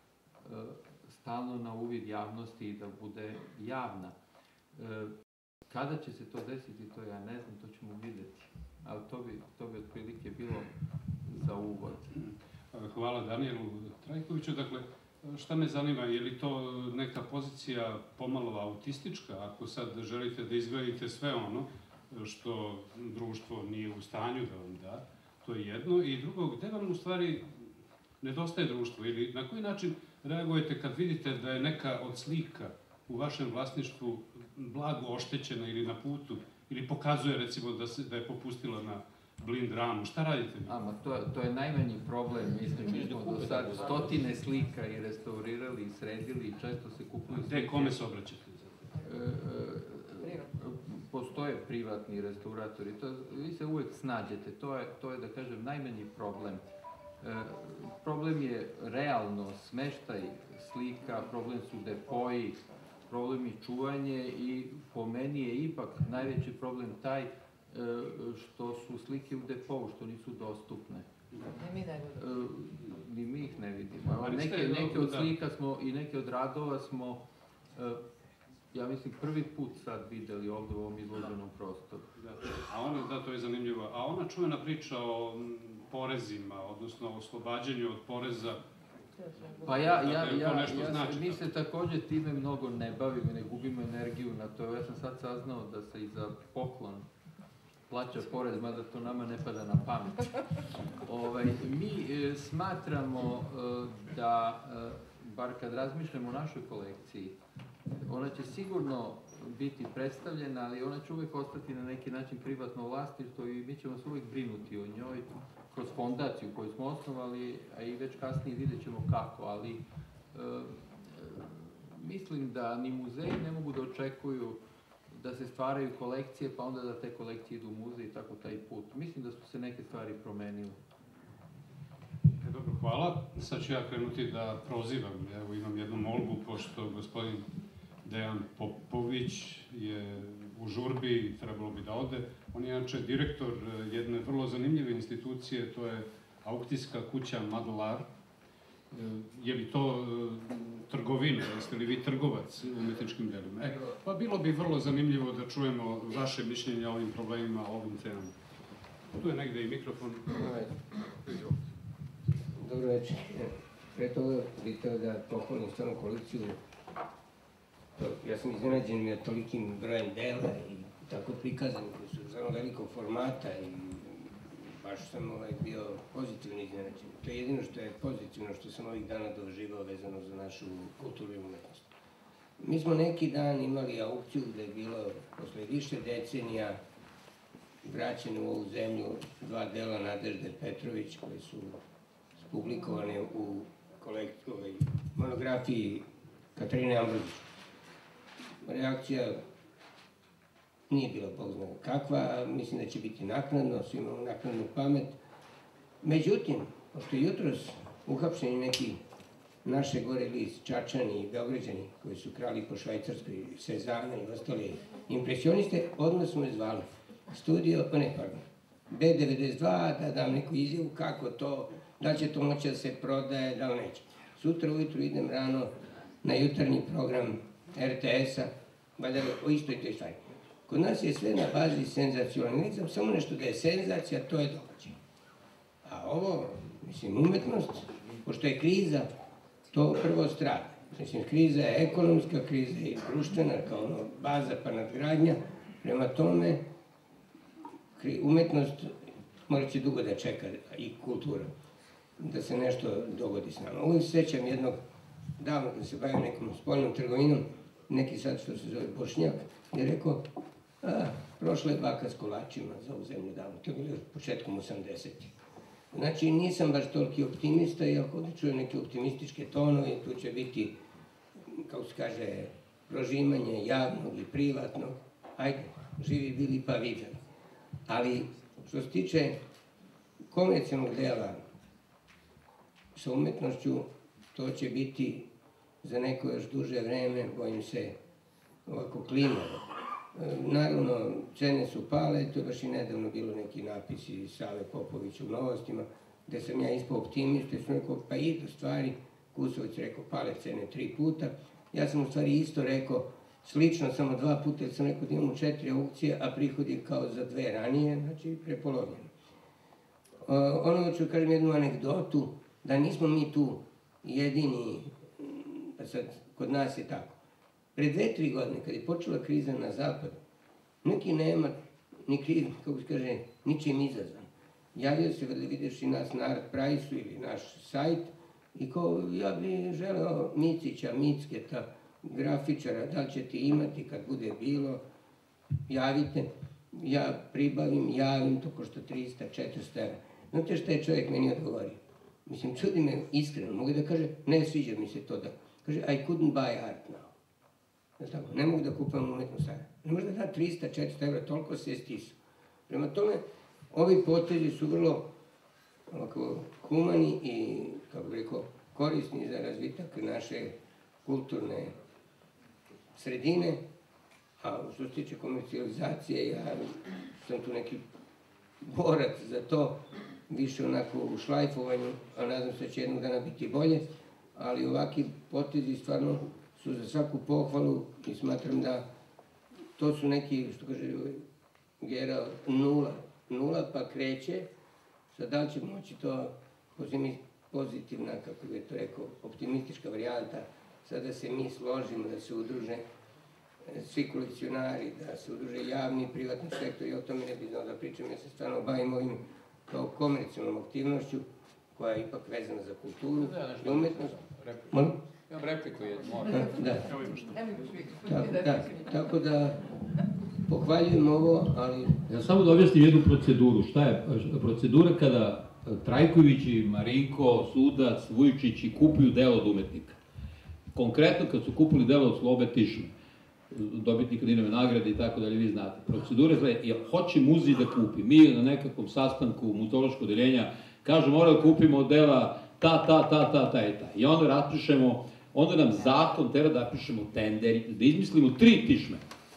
stalno na uvid javnosti i da bude javna. E, kada će se to desiti, to ja ne znam, to ćemo videti, ali to bi, to bi otprilike bilo za uvod. Hvala Danijelu Trajkoviću. Dakle, šta me zanima, je li to neka pozicija pomalo autistička, ako sad želite da izgledite sve ono što društvo nije u stanju da vam da, to je jedno, i drugo, gde vam u stvari nedostaje društvo ili na koji način reagujete kad vidite da je neka od slika u vašem vlasništvu blago oštećena ili na putu, ili pokazuje recimo da, se, da je popustila na blind ramu, šta radite vi? Ama, to, to je najmanji problem, mislim, mi smo do sad stotine slika i restaurirali i sredili i često se kupuju slike. Gde, kome se obraćate? E, e, postoje privatni restauratori, to, vi se uvek snađete, to je, to je da kažem najmanji problem. Problem je realno smeštaj slika, problem su depoji, problem je čuvanje i po meni je ipak najveći problem taj što su slike u depovu, što nisu dostupne. Ne mi ne vidimo. Ni mi ih ne vidimo. Neke, neke od slika smo i neke od radova smo, ja mislim, prvi put sad videli ovdje u ovom izloženom prostoru. Da. A ona, da, to je zanimljivo. A ona čuvena priča o porezima, odnosno o oslobađanju od poreza, pa ja, ja, ja, ja mi se također time mnogo ne bavimo i ne gubimo energiju na to. Ja sam sad saznao da se i za poklon plaća porez, mada to nama ne pada na pamet. Ovaj, mi e, smatramo e, da, e, bar kad razmišljamo o našoj kolekciji, ona će sigurno biti predstavljena, ali ona će uvijek ostati na neki način privatno vlasništvo i mi ćemo se uvijek brinuti o njoj kroz fondaciju koju smo osnovali, a i već kasnije vidjet ćemo kako, ali e, mislim da ni muzeji ne mogu da očekuju da se stvaraju kolekcije, pa onda da te kolekcije idu u muzej i tako taj put. Mislim da su se neke stvari promenile. E, dobro, hvala. Sad ću ja krenuti da prozivam. Evo, imam jednu molbu, pošto gospodin Dejan Popović je u žurbi i trebalo bi da ode. On je inače direktor jedne vrlo zanimljive institucije, to je aukcijska kuća Madlar. Je li to trgovina, jeste li vi trgovac umetničkim delima? E, pa bilo bi vrlo zanimljivo da čujemo vaše mišljenje o ovim problemima, o ovim temama. Tu je negde i mikrofon. Dobro večer. Pre toga bih htio da pohvalim stvarno kolekciju. Ja sam iznenađen je tolikim brojem dela i tako prikazani koji su stvarno velikog formata i baš sam ovaj bio pozitivno iznenađen. To je jedino što je pozitivno što sam ovih dana doživao vezano za našu kulturu i umetnost. Mi smo neki dan imali aukciju gde je bilo posle više decenija vraćene u ovu zemlju dva dela Nadežde Petrović koje su publikovane u kolektivnoj monografiji Katarine Ambrozić. Reakcija nije bila bog zna kakva, mislim da će biti naknadno, svi imamo naknadnu pamet. Međutim, pošto je jutros uhapšeni neki naše gore list, Čačani i Beograđani, koji su krali po Švajcarskoj, Sezana i ostali impresioniste, odmah smo je zvali. Studio, ne, pardon, B devedeset dva, da dam neku izjavu kako to, da će to moći da se prodaje, da li neće. Sutra ujutru idem rano na jutarnji program R T S-a, valjda o istoj toj stvari. Kod nas je sve na bazi senzacionalizam, samo nešto da je senzacija, to je događaj. A ovo, mislim, umetnost, pošto je kriza, to prvo strada. Mislim, kriza je ekonomska, kriza je društvena, kao ono, baza pa nadgradnja. Prema tome, umetnost morat će dugo da čeka i kultura, da se nešto dogodi s nama. Uvijek sećam jednog, davno da se bavim nekom spoljnom trgovinom, neki sad što se zove Bošnjak, je rekao, a, prošla je baka s kolačima za ovu zemlju davno, to je bilo početkom osamdesetih. Znači, nisam baš toliki optimista, iako da čujem neke optimističke tonove, tu će biti, kako se kaže, prožimanje javnog i privatnog. Ajde, živi bili pa videli. Ali, što se tiče komercijalnog dela sa umetnošću, to će biti za neko još duže vreme, bojim se, ovako klimavo. Naravno, cene su pale, to je baš i nedavno bilo neki napisi Save Popovića u Novostima, gde sam ja ispao optimista i sam rekao, pa idu stvari, Kusović rekao, pale cene tri puta. Ja sam u stvari isto rekao, slično, samo dva puta, jer sam rekao da imamo četiri aukcije, a prihod je kao za dve ranije, znači prepolovljeno. Ono ću kažem jednu anegdotu, da nismo mi tu jedini, pa sad kod nas je tako. Pre dve, tri godine, kad je počela kriza na zapadu, neki nema, ni kriz, kako se kaže, ničim izazvan. Javio se, da vidiš i nas na Art Price-u ili naš sajt, i kao, ja bih želeo Micića, Micketa, grafičara, da li ćete imati kad bude bilo, javite. Ja pribavim, javim, to košta trista, četiristo evra. Znate šta je čovjek meni odgovorio? Mislim, čudi me iskreno, mogu da kaže, ne sviđa mi se to da, kaže, I couldn't buy art now. Ne mogu da kupujem umetnost sada. Ne može da da trista, četiristo evra, toliko se stisu. Prema tome, ovi potezi su vrlo ovako humani i, kako bih rekao, korisni za razvitak naše kulturne sredine. A što se tiče komercijalizacije, ja sam tu neki borac za to, više onako u šlajfovanju, a nadam se da će jednog dana biti bolje, ali ovakvi potezi stvarno su za svaku pohvalu i smatram da to su neki, što kaže Gera, nula, nula pa kreće, sad da li će moći to pozitivna, kako bih to rekao, optimistička varijanta, sad da se mi složimo, da se udruže svi kolekcionari, da se udruže javni i privatni sektor, i o tome ne bih znao da pričam, ja se stvarno bavim ovim kao komercijalnom aktivnošću, koja je ipak vezana za kulturu i umetnost. Imam repliku jednu, moram. Da, tako da pohvaljujem ovo, ali... Ja samo da objasnim jednu proceduru. Šta je procedura kada Trajkovići, Marinko, Sudac, Vujčići kupuju delo od umetnika? Konkretno kad su kupili delo od Slobe Tišme, dobitnika Dinove nagrade i tako dalje, vi znate. Procedura je, hoće muzej da kupi. Mi na nekakvom sastanku muzeološkog odeljenja kažemo, mora da kupimo dela ta, ta, ta, ta, ta i ta. I onda raspišemo, onda nam zakon tera da napišemo tender, da izmislimo tri tišme.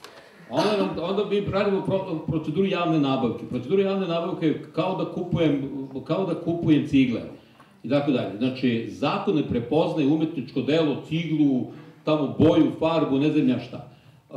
Onda, onda mi radimo proceduru javne nabavke. Procedura javne nabavke je kao da kupujem, kao da kupujem cigle i tako dalje. Znači, zakon ne prepoznaje umetničko delo, ciglu, tamo boju, farbu, ne znam ja šta.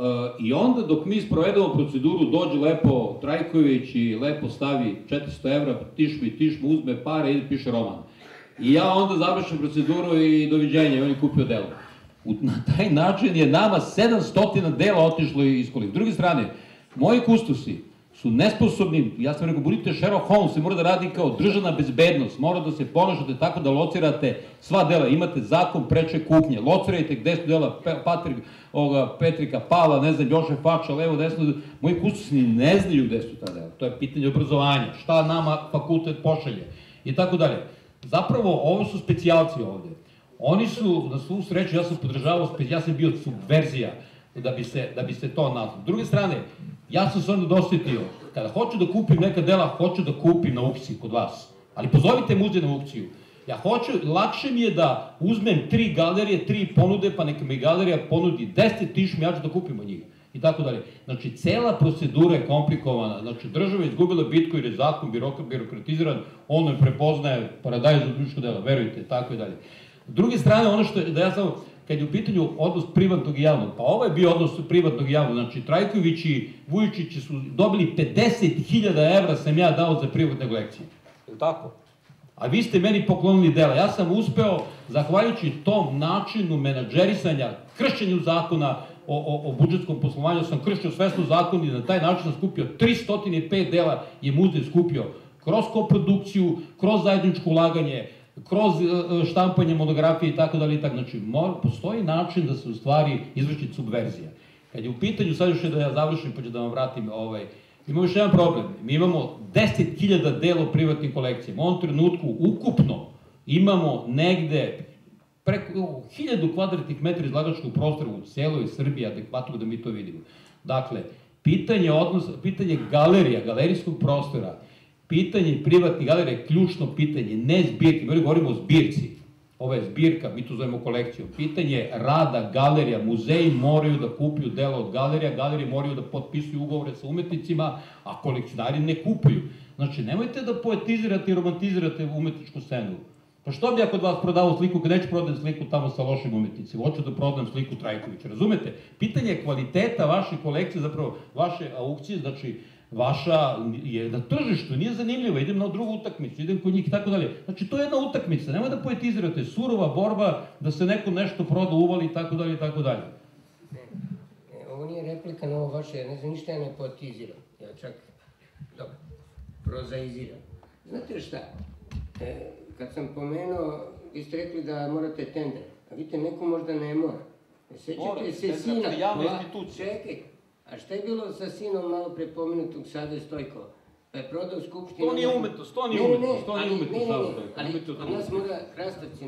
I onda dok mi sprovedemo proceduru, dođe lepo Trajković i lepo stavi četiristo evra, tišmu i tišmu, uzme pare i piše roman. I ja onda završim proceduru i doviđenja, i on je kupio delo. Na taj način je nama sedamsto dela otišlo iz kolekcije. S druge strane, moji kustosi su nesposobni, ja sam rekao, budite Sherlock Holmes, se mora da radi kao državna bezbednost, mora da se ponašate tako da locirate sva dela, imate zakon preče kupnje, locirajte gde su dela Patrik, ovoga, Petrika Pavla, ne znam, Joše Fača, levo, desno, moji kustosi ne znaju gde su ta dela, to je pitanje obrazovanja, šta nama fakultet pošalje i tako dalje. Zapravo, ovo su specijalci ovde. Oni su, na svu sreću, ja sam podržavao, ja sam bio subverzija da bi se, da bi se to nazvalo. S druge strane, ja sam se onda dosjetio, kada hoću da kupim neka dela, hoću da kupim na aukciji kod vas. Ali pozovite muzej na aukciju. Ja hoću, lakše mi je da uzmem tri galerije, tri ponude, pa neka mi galerija ponudi deset tišmi, ja ću da kupim od njih. I tako dalje. Znači, cela procedura je komplikovana. Znači, država je izgubila bitku jer je zakon birokratiziran, ono je prepoznaje paradajz od umetničkog dela, verujte, tako i dalje. S druge strane, ono što je, da ja samo, kad je u pitanju odnos privatnog i javnog, pa ovo je bio odnos privatnog i javnog, znači Trajković i Vujčići su dobili pedeset hiljada evra sam ja dao za privatne kolekcije. Je li tako? A vi ste meni poklonili dela. Ja sam uspeo, zahvaljujući tom načinu menadžerisanja, kršenju zakona o budžetskom poslovanju, sam kršio svesno zakon i na taj način sam skupio tristo pet dela je muzej skupio kroz koprodukciju, kroz zajedničko ulaganje, kroz štampanje monografije i tako dalje i tako. Znači, postoji način da se u stvari izvrši subverzija. Kad je u pitanju, sad još je da ja završim, pa ću da vam vratim, imamo još jedan problem. Mi imamo deset hiljada dela u privatnim kolekcijama. U ovom trenutku ukupno imamo negde preko hiljadu kvadratnih metra izlagačkog prostora u celoj Srbiji, adekvatno da mi to vidimo. Dakle, pitanje odnosa, pitanje galerija, galerijskog prostora, pitanje privatnih galerija je ključno pitanje, ne zbirke, mi govorimo o zbirci, ovo je zbirka, mi to zovemo kolekcijom, pitanje rada galerija, muzeji moraju da kupuju dela od galerija, galerije moraju da potpisuju ugovore sa umetnicima, a kolekcionari ne kupuju. Znači, nemojte da poetizirate i romantizirate umetničku scenu. Pa što bi ja kod vas prodavao sliku, kad neću prodati sliku tamo sa lošim umetnicima, hoću da prodam sliku Trajkovića, razumete? Pitanje je kvaliteta vaše kolekcije, zapravo vaše aukcije, znači, vaša je na tržištu, nije zanimljiva, idem na drugu utakmicu, idem kod njih i tako dalje. Znači, to je jedna utakmica, nemoj da poetizirate, surova borba, da se neko nešto proda, uvali i tako dalje i tako dalje. Ovo nije replika na ovo vaše, ne znam ništa ja ne poetiziram, ja čak, dobro, prozaiziram. Znate šta, kad sam pomenuo, vi ste rekli da morate tender, a vidite, neko možda ne mora. Sećate se sina, čekaj, a šta je bilo sa sinom malo pre pomenutog Save Stojkova? Pa je prodao Skupštinu... To nije umetnost, to nije umetnost, to nije umetnost, Sava Stojkova. Ali od nas mora krastavci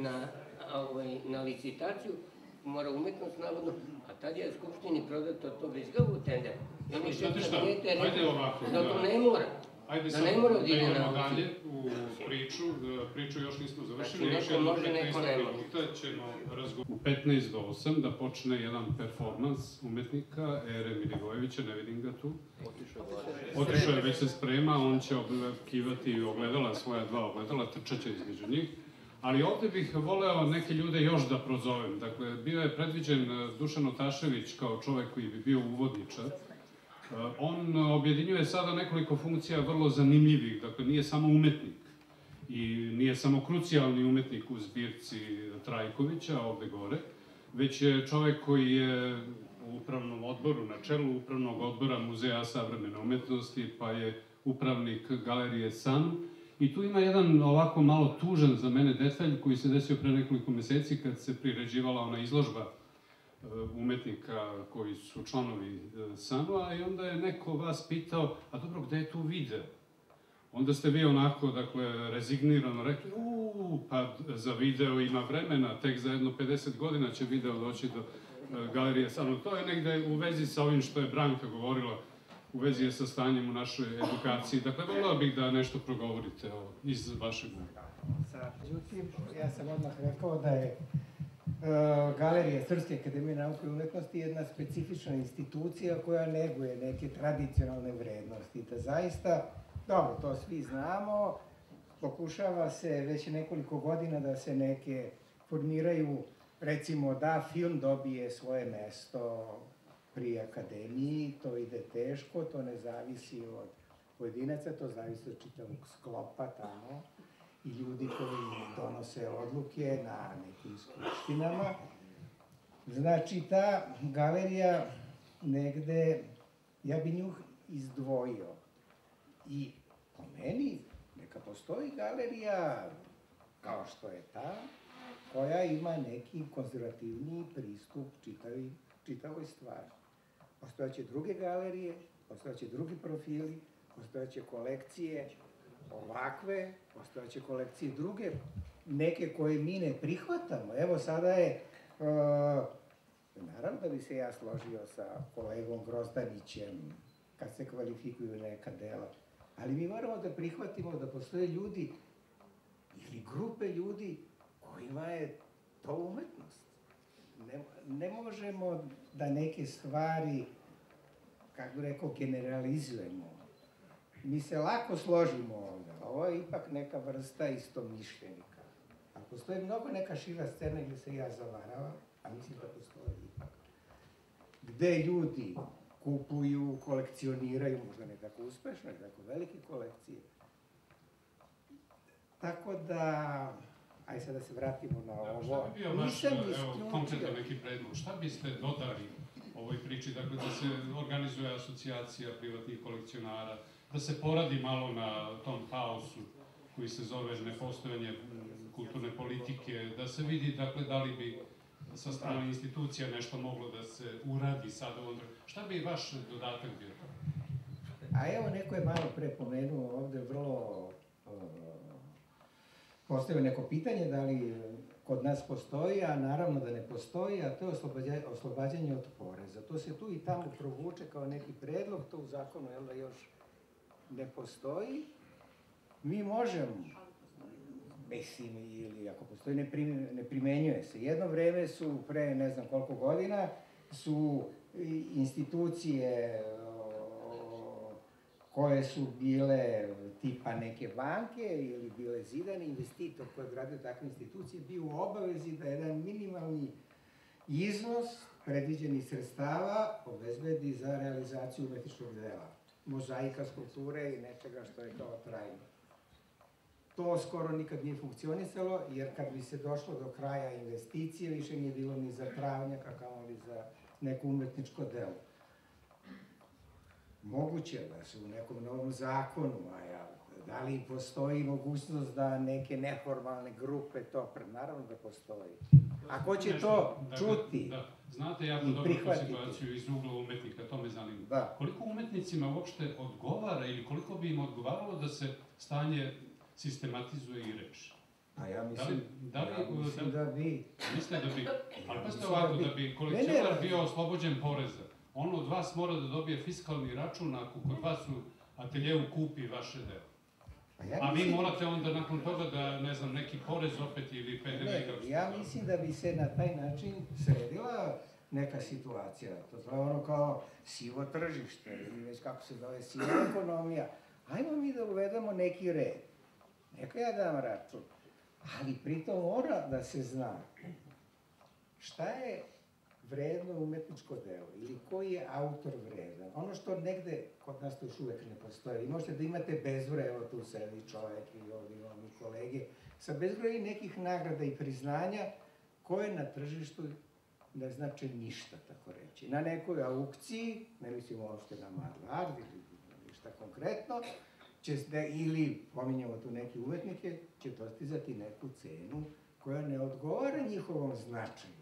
na licitaciju, mora umetnost navodno, a tad je Skupštini prodato to bez gavu tender. Znate šta, ajde ovako. Da to ne mora. Ajde Da sad ne mora da da ide idemo na dalje u priču. Priču još nismo završili. Znači, Još neko jedno može, neko petnaest ne može. minuta ćemo razgovarati. U petnaest do osam da počne jedan performans umetnika Ere Milivojevića, ne vidim ga tu. Otišao je, već se sprema, on će kivati ogledala, svoja dva ogledala, trčaće između njih. Ali ovde bih voleo neke ljude još da prozovem. Dakle, bio je predviđen Dušan Otašević kao čovek koji bi bio uvodničar. On objedinjuje sada nekoliko funkcija vrlo zanimljivih, dakle nije samo umetnik i nije samo krucijalni umetnik u zbirci Trajkovića ovde gore, već je čovek koji je u upravnom odboru, na čelu upravnog odbora Muzeja savremene umetnosti, pa je upravnik Galerije San. I tu ima jedan ovako malo tužan za mene detalj koji se desio pre nekoliko meseci kad se priređivala ona izložba umetnika koji su članovi Sanua i onda je neko vas pitao, a dobro, gde je tu video? Onda ste vi onako, dakle, rezignirano rekli, uuu, pa za video ima vremena, tek za jedno pedeset godina će video doći do Galerije Sanua. To je negde u vezi sa ovim što je Branka govorila, u vezi je sa stanjem u našoj edukaciji. Dakle, voleo bih da nešto progovorite iz vašeg ugla. Međutim, ja sam odmah rekao da je Galerija Srpske akademije nauke i umetnosti jedna specifična institucija koja neguje neke tradicionalne vrednosti. Da zaista, dobro, to svi znamo, pokušava se već nekoliko godina da se neke formiraju, recimo da film dobije svoje mesto pri akademiji, to ide teško, to ne zavisi od pojedinaca, to zavisi od čitavog sklopa tamo i ljudi koji donose odluke na nekim skupštinama. Znači, ta galerija negde, ja bi nju izdvojio. I po meni, neka postoji galerija, kao što je ta, koja ima neki konzervativniji pristup čitavi, čitavoj stvari. Postojaće druge galerije, postojaće drugi profili, postojaće kolekcije ovakve, postojaće kolekcije druge, neke koje mi ne prihvatamo. Evo sada je, uh, naravno da bi se ja složio sa kolegom Grozdanićem kad se kvalifikuju neka dela, ali mi moramo da prihvatimo da postoje ljudi ili grupe ljudi kojima je to umetnost. Ne, ne možemo da neke stvari, kako bih rekao, generalizujemo. Mi se lako složimo ovde, ovo je ipak neka vrsta istomišljenika. A postoji mnogo neka šira scena gde se ja zavaravam, a mislim da postoji ipak. Gde ljudi kupuju, kolekcioniraju, možda ne tako uspešno, ne tako velike kolekcije. Tako da, ajde sad da se vratimo na ovo. Šta bi bio vaš, evo, konkretno neki predlog, šta biste dodali ovoj priči, dakle da se organizuje asocijacija privatnih kolekcionara, da se poradi malo na tom haosu koji se zove nepostojanje kulturne politike, da se vidi, dakle, da li bi sa strane institucija nešto moglo da se uradi sad ovom... Šta bi vaš dodatak bio? A evo, neko je malo pre pomenuo ovde vrlo... Uh, postavio neko pitanje da li kod nas postoji, a naravno da ne postoji, a to je oslobađanje, oslobađanje od poreza. To se tu i tamo provuče kao neki predlog, to u zakonu, jel da, još ne postoji. Mi možemo, mislim, ili ako postoji, ne, prim, ne primenjuje se. Jedno vreme su, pre ne znam koliko godina, su institucije koje su bile tipa neke banke ili bile zidane, investitor koji je gradio takve institucije bio u obavezi da jedan minimalni iznos predviđenih sredstava obezbedi za realizaciju umetničkog dela, mozaika, skulpture i nečega što je kao trajno. To skoro nikad nije funkcionisalo, jer kad bi se došlo do kraja investicije, više nije bilo ni za travnjaka, kao li za neko umetničko delo. Moguće da se u nekom novom zakonu, a ja, da li postoji mogućnost da neke neformalne grupe to, naravno da postoji. Ako će to čuti, da, znate jako dobro tu situaciju iz ugla umetnika, to me zanima. Da. Koliko umetnicima uopšte odgovara ili koliko bi im odgovaralo da se stanje sistematizuje i reši? A ja mislim da, li, da, li, ja mislim da, da bi... Mislite da bi, ali pa ste ovako, da bi kolekcionar bio oslobođen poreza. On od vas mora da dobije fiskalni račun, ako kod vas su ateljeu kupi vaše delo. Pa ja A vi mislim- morate onda nakon toga da, ne znam, neki porez opet ili P D V Ne, kako se ja zove. mislim da bi se na taj način sredila neka situacija. To je ono kao sivo tržište ili već kako se zove siva ekonomija. Ajmo mi da uvedemo neki red. Neka ja dam račun. Ali pritom mora da se zna šta je vredno umetničko delo ili koji je autor vredan. Ono što negde kod nas to još uvek ne postoji. Vi možete da imate bezbroj, evo tu sedi čovjek i ovdje imamo i kolege, sa bezbroj nekih nagrada i priznanja koje na tržištu ne znači ništa, tako reći. Na nekoj aukciji, ne mislim uopšte na Madlar ili ništa konkretno, će, da, ili pominjamo tu neke umetnike, će dostizati neku cenu koja ne odgovara njihovom značaju.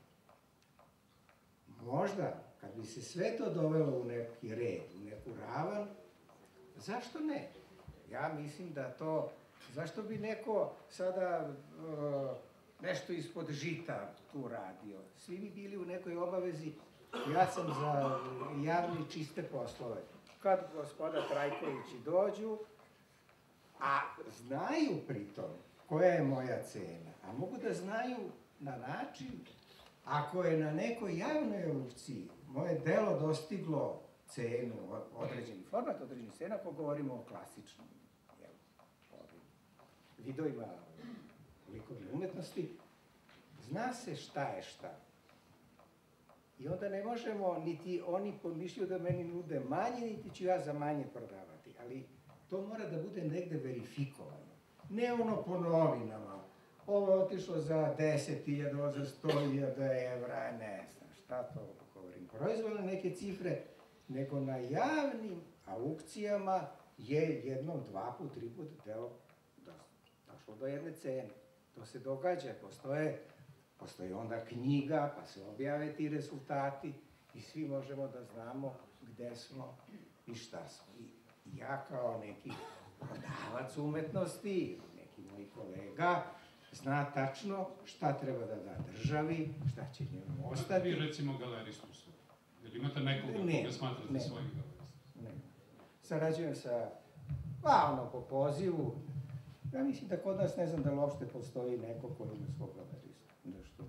Možda, kad bi se sve to dovelo u neki red, u neku ravan, zašto ne? Ja mislim da to, zašto bi neko sada uh, nešto ispod žita tu radio? Svi bi bili u nekoj obavezi, ja sam za javne čiste poslove. Kad gospoda Trajkovići dođu, a znaju pritom koja je moja cena, a mogu da znaju na način, ako je na nekoj javnoj aukciji moje delo dostiglo cenu, određeni format, određeni cena, ako govorimo o klasičnom jel, ovim vidovima likovne umetnosti, zna se šta je šta. I onda ne možemo, niti oni pomišljaju da meni nude manje, niti ću ja za manje prodavati. Ali to mora da bude negde verifikovano. Ne ono po novinama. Ovo je otišlo za deset hiljada, ovo za sto hiljada evra, ne znam šta to govorim. Proizvodno neke cifre, nego na javnim aukcijama je jednom, dva put, tri put delo došlo do jedne cene. To se događa, postoje, postoji onda knjiga, pa se objave ti rezultati i svi možemo da znamo gde smo i šta smo. I ja kao neki prodavac umetnosti, neki moj kolega, zna tačno šta treba da da državi, šta će njemu ostati. Vi recimo galeristu su. Jel imate nekoga Ne, koga smatrate ne. svojih galerista? Ne. Sarađujem sa, pa ono, po pozivu. Ja mislim da kod nas ne znam da li uopšte postoji neko koji ima svog galerista. Nešto.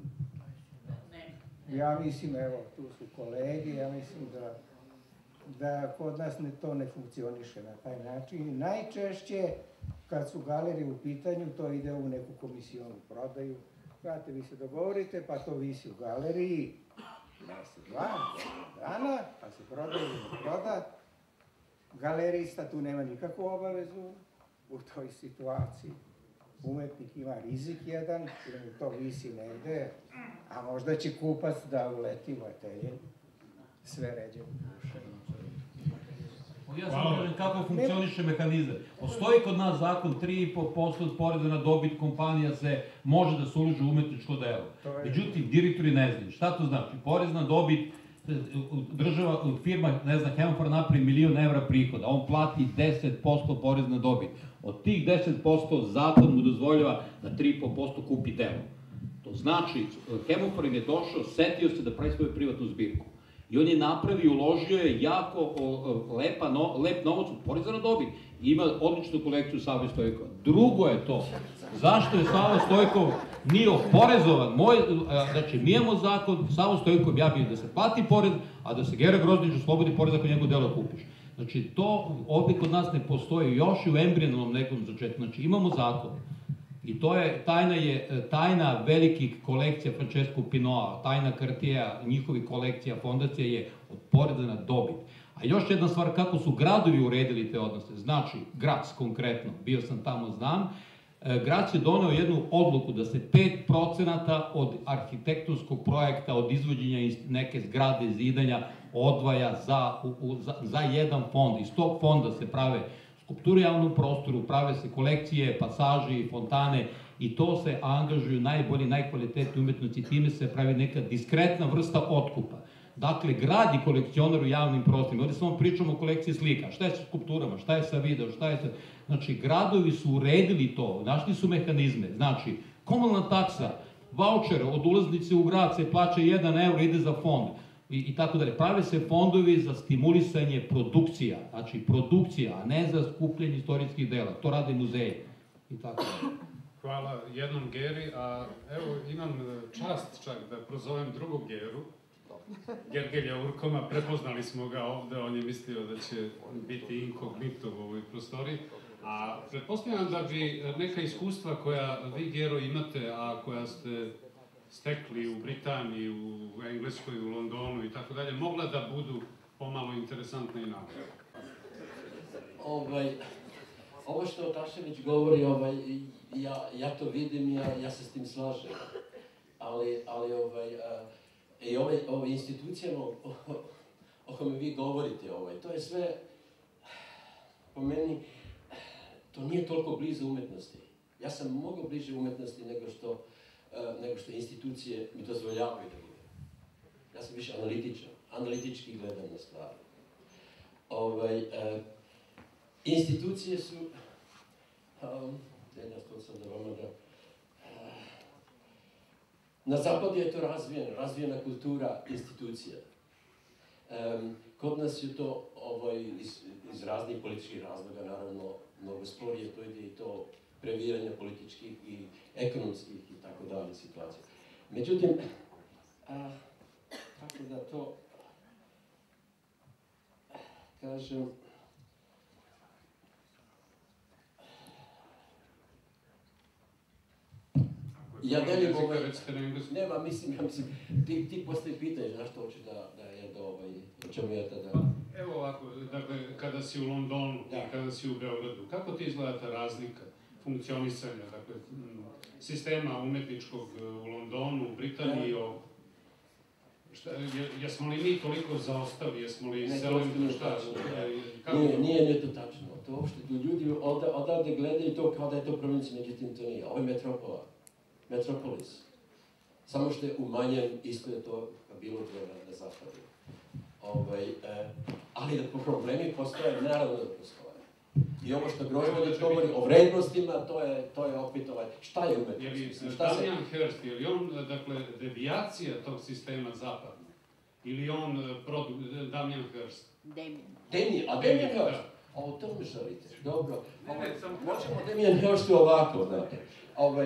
Ja mislim, evo, tu su kolege, ja mislim da, da kod nas ne, to ne funkcioniše na taj način. Najčešće, kad su galerije u pitanju, to ide u neku komisijonu prodaju. Znate, vi se dogovorite, pa to visi u galeriji, mesec, dva, dana, pa se prodaju ili proda. Galerista tu nema nikakvu obavezu u toj situaciji. Umetnik ima rizik jedan, jer mu to visi negde, a možda će kupac da uleti u atelje, sve ređe. Ja sam kažem kako funkcioniše mehanizam. Postoji kod nas zakon tri i po posto od poreza na dobit kompanija se može da se uloži u umetničko delo. Međutim, direktori ne znaju. Šta to znači? Porez na dobit, država, firma, ne znam, Hemofar napravi milion evra prihoda, on plati deset posto porez na dobit. Od tih deset posto zakon mu dozvoljava da tri i po posto kupi delo. To znači, Hemofar im je došao, setio se da pravi svoju privatnu zbirku. I on je napravio, uložio je jako o, lepa, no, lep novac u poreza na dobit. Ima odličnu kolekciju Save Stojkova. Drugo je to, zašto je Sava Stojkov nije oporezovan? Moj, znači, mi imamo zakon, Sava Stojkov ja bih da se plati porez, a da se Gera Grozdić oslobodi porez ako njegov delo kupiš. Znači, to ovdje kod nas ne postoji, još i u embrionalnom nekom začetku. Znači, imamo zakon. I to je, tajna je, tajna velikih kolekcija Francesco Pinoa, tajna Cartiera, njihovih kolekcija, fondacija je od poreza na dobit. A još jedna stvar, kako su gradovi uredili te odnose. Znači, Graz konkretno, bio sam tamo, znam, Graz je doneo jednu odluku da se pet procenata od arhitektonskog projekta, od izvođenja neke zgrade, zidanja, odvaja za, u, za, za jedan fond. Iz tog fonda se prave skulpture u javnom prostoru, prave se kolekcije, pasaži, fontane i to se angažuju najbolji, najkvalitetniji umetnici, time se pravi neka diskretna vrsta otkupa. Dakle, grad i kolekcionar u javnim prostorima. Ovdje samo pričamo o kolekciji slika. Šta je sa skulpturama, šta je sa video, šta je sa... Znači, gradovi su uredili to, našli su mehanizme. Znači, komunalna taksa, vaučer od ulaznice u grad se plaća jedan euro, ide za fond. i, i tako dalje. Prave se fondovi za stimulisanje produkcija, znači produkcija, a ne za skupljanje istorijskih dela. To rade muzeje i tako dalje. Hvala jednom Geri, a evo imam čast čak da prozovem drugog Geru, Gergelja Urkoma, prepoznali smo ga ovde, on je mislio da će biti inkognito u ovoj prostoriji, a pretpostavljam da bi neka iskustva koja vi, Gero, imate, a koja ste stekli u Britaniji, u Engleskoj, u Londonu i tako dalje, mogla da budu pomalo interesantne i nama. Ovaj, ovo što Otašević govori, ovaj, ja, ja to vidim, ja, ja se s tim slažem, ali, ali ovaj, a, i ove, ove institucije o, o, o kome vi govorite, ovaj, to je sve, po meni, to nije toliko blizu umetnosti. Ja sam mnogo bliže umetnosti nego što, uh, nego što institucije mi dozvoljavaju da budem. Ja sam više analitičan, analitički gledam na stvari. Ovaj, uh, institucije su, um, to sam da vama da, uh, na zapadu je to razvijeno, razvijena kultura institucija. Um, kod nas je to ovaj, iz, iz raznih političkih razloga, naravno, mnogo sporije to ide i to previranja političkih i ekonomskih i tako dalje situacija. Međutim, a, tako da to kažem, ja velim ovaj, nema, mislim, ja mislim, ti, ti postoji pitanje zašto hoću da, da je do ovaj, o čemu ja tada... Evo ovako, dakle, kada si u Londonu i kada si u Beogradu, kako ti izgleda ta razlika funkcionisanja, dakle, sistema umetničkog u Londonu, u Britaniji, o... Šta, jesmo li mi toliko zaostali, jesmo li selektivno šta? Nije, nije, nije to tačno. To uopšte, ljudi odavde gledaju to kao da je to provincija, međutim to nije. Ovo je metropola. Metropolis. Samo što je umanjen, isto je to bilo na, na zapadu. Ovaj, eh, ali da problemi postoje, naravno da postoje. I ovo što Grožmanić govori o vrednostima, to je, to je opet ovaj, šta je umetnost? Je li Damjan Hirst, je li on, dakle, devijacija tog sistema zapadnog? Ili on, produ, Damjan Hirst? Damien. Damien, a Damien Hirst? A o tome želite, dobro. Ovaj, možemo Damien Hirstu ovako, znate. Ovaj,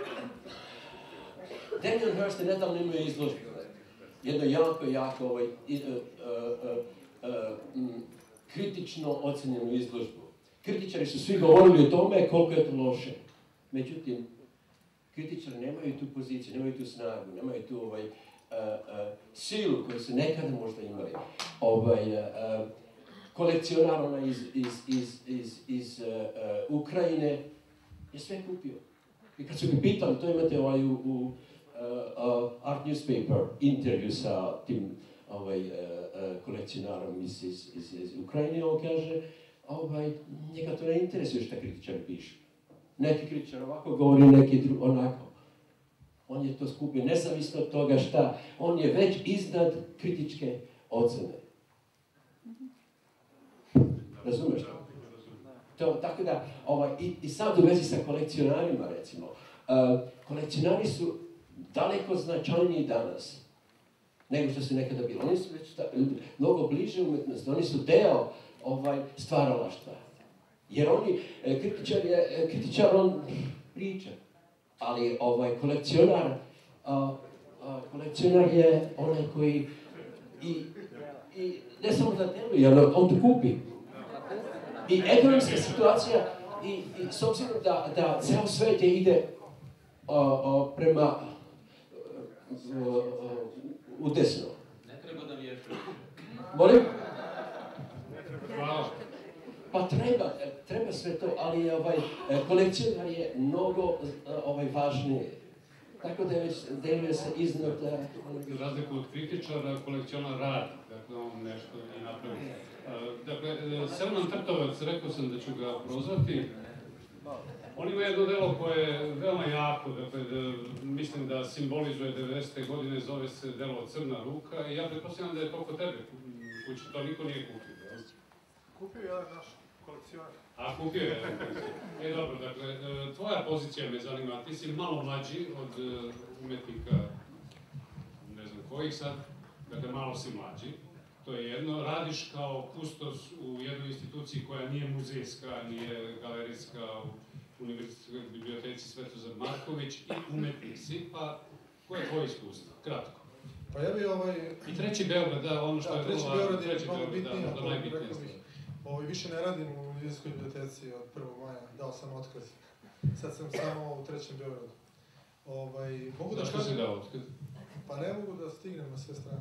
Damien Hirst je nedavno imao izložbu. Jedno jako, jako ovaj, i, uh, uh, uh, uh, kritično ocenjenu izložbu. Kritičari su svi govorili o tome koliko je to loše. Međutim, kritičari nemaju tu poziciju, nemaju tu snagu, nemaju tu ovaj, uh, uh, silu koju su nekada možda imali. Ovaj, uh, kolekcionar ona iz, iz, iz, iz, iz uh, uh, Ukrajine je sve kupio. I kad su ga pitali, to imate ovaj u, u Uh, uh, art newspaper intervju sa tim ovaj, uh, uh, kolekcionarom iz, iz, iz, iz Ukrajine, on kaže, ovaj, njega to ne interesuje šta kritičari pišu. Neki kritičar ovako govori, neki dru, onako. On je to skupio nezavisno od toga šta, on je već iznad kritičke ocene. Razumeš to? To, tako da, ovaj, i, i sad u vezi sa kolekcionarima, recimo, uh, kolekcionari su daleko značajniji danas nego što su nekada bili. Oni su već ta, mnogo bliže umetnosti, oni su deo ovaj, stvaralaštva. Jer oni, kritičar, je, kritičar on priča, ali ovaj, kolekcionar, a, a, kolekcionar je onaj koji i, i ne samo da deluje, on, on to kupi. I ekonomska situacija, i, i s obzirom da, da ceo svet ide a, a, prema u desno. Ne treba da vješaju. Molim? Hvala. Pa treba, treba sve to, ali ovaj, kolekcionar je mnogo ovaj, važnije. Tako da već deluje se iznad... Za razliku od kritičara, kolekcionar radi, dakle on nešto i napravi. Dakle, Selman Trtovac, rekao sam da ću ga prozvati. On ima jedno delo koje je veoma jako, dakle, da, mislim da simbolizuje devedesete godine, zove se delo Crna ruka i ja pretpostavljam da je to kod tebe kući, to niko nije kupio. Ja? Kupio je jedan naš kolekcionar. A, kupio je jedan kolekcionar. E, dobro, dakle, tvoja pozicija me zanima, ti si malo mlađi od umetnika, ne znam kojih sad, dakle malo si mlađi, to je jedno, radiš kao kustos u jednoj instituciji koja nije muzejska, nije galerijska, u Univerzitetskoj biblioteci Svetozar Marković i umetnik si, pa koje je tvoje iskustvo? Kratko. Pa ja bi ovaj... I treći Beograd, da, ono što da, je treći vrlo Beograd je treći mnogo Beograd, bitnije, da, da najbitnije rekao bih. Ovaj, više ne radim u Univerzitetskoj biblioteci od prvog maja, dao sam otkaz. Sad sam samo u trećem Beogradu. Ovaj, mogu da Zašto si dao otkaz? Pa ne mogu da stignem na sve strane.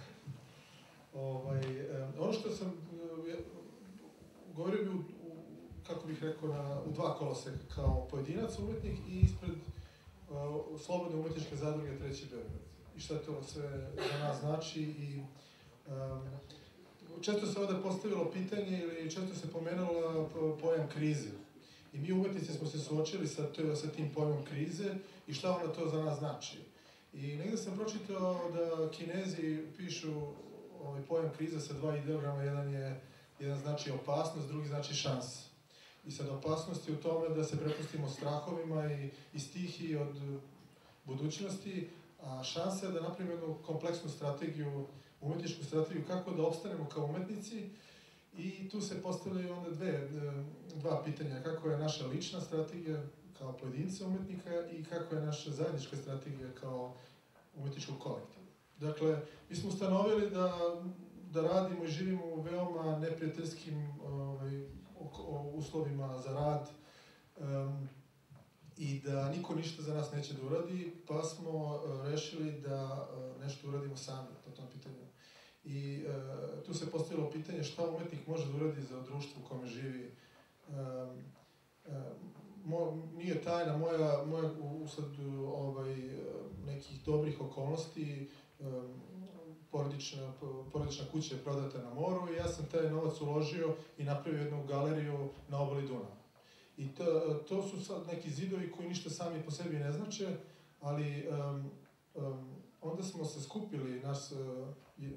Ovaj, eh, ono što sam, eh, govorio bi u, u, kako bih rekao, na, u dva koloseka, kao pojedinac umetnik i ispred uh, Slobodne umetničke zadruge treći Beograd. I šta to sve za nas znači i um, često se ovdje postavilo pitanje ili često se pomenulo pojam krize. I mi umetnici smo se suočili sa, to, sa tim pojmom krize i šta onda to za nas znači. I negdje sam pročitao da Kinezi pišu ovaj pojam krize sa dva ideograma, jedan je jedan znači opasnost, drugi znači šans. I sad opasnost je u tome da se prepustimo strahovima i, i stihiji od budućnosti, a šansa je da napravimo jednu kompleksnu strategiju, umetničku strategiju kako da opstanemo kao umetnici. I tu se postavljaju onda dve, dva pitanja, kako je naša lična strategija kao pojedinca umetnika i kako je naša zajednička strategija kao umetničkog kolektiva. Dakle, mi smo ustanovili da, da radimo i živimo u veoma neprijateljskim ovaj, uslovima za rad um, i da niko ništa za nas neće da uradi, pa smo uh, rešili da uh, nešto uradimo sami po tom pitanju. I uh, tu se postavilo pitanje šta umetnik može da uradi za društvo u kome živi. Um, um, mo, nije tajna, moja, moja usled ovaj, nekih dobrih okolnosti, um, porodična, porodična kuća je prodata na moru i ja sam taj novac uložio i napravio jednu galeriju na obali Dunava. I to, to su sad neki zidovi koji ništa sami po sebi ne znače, ali um, um, onda smo se skupili, nas uh,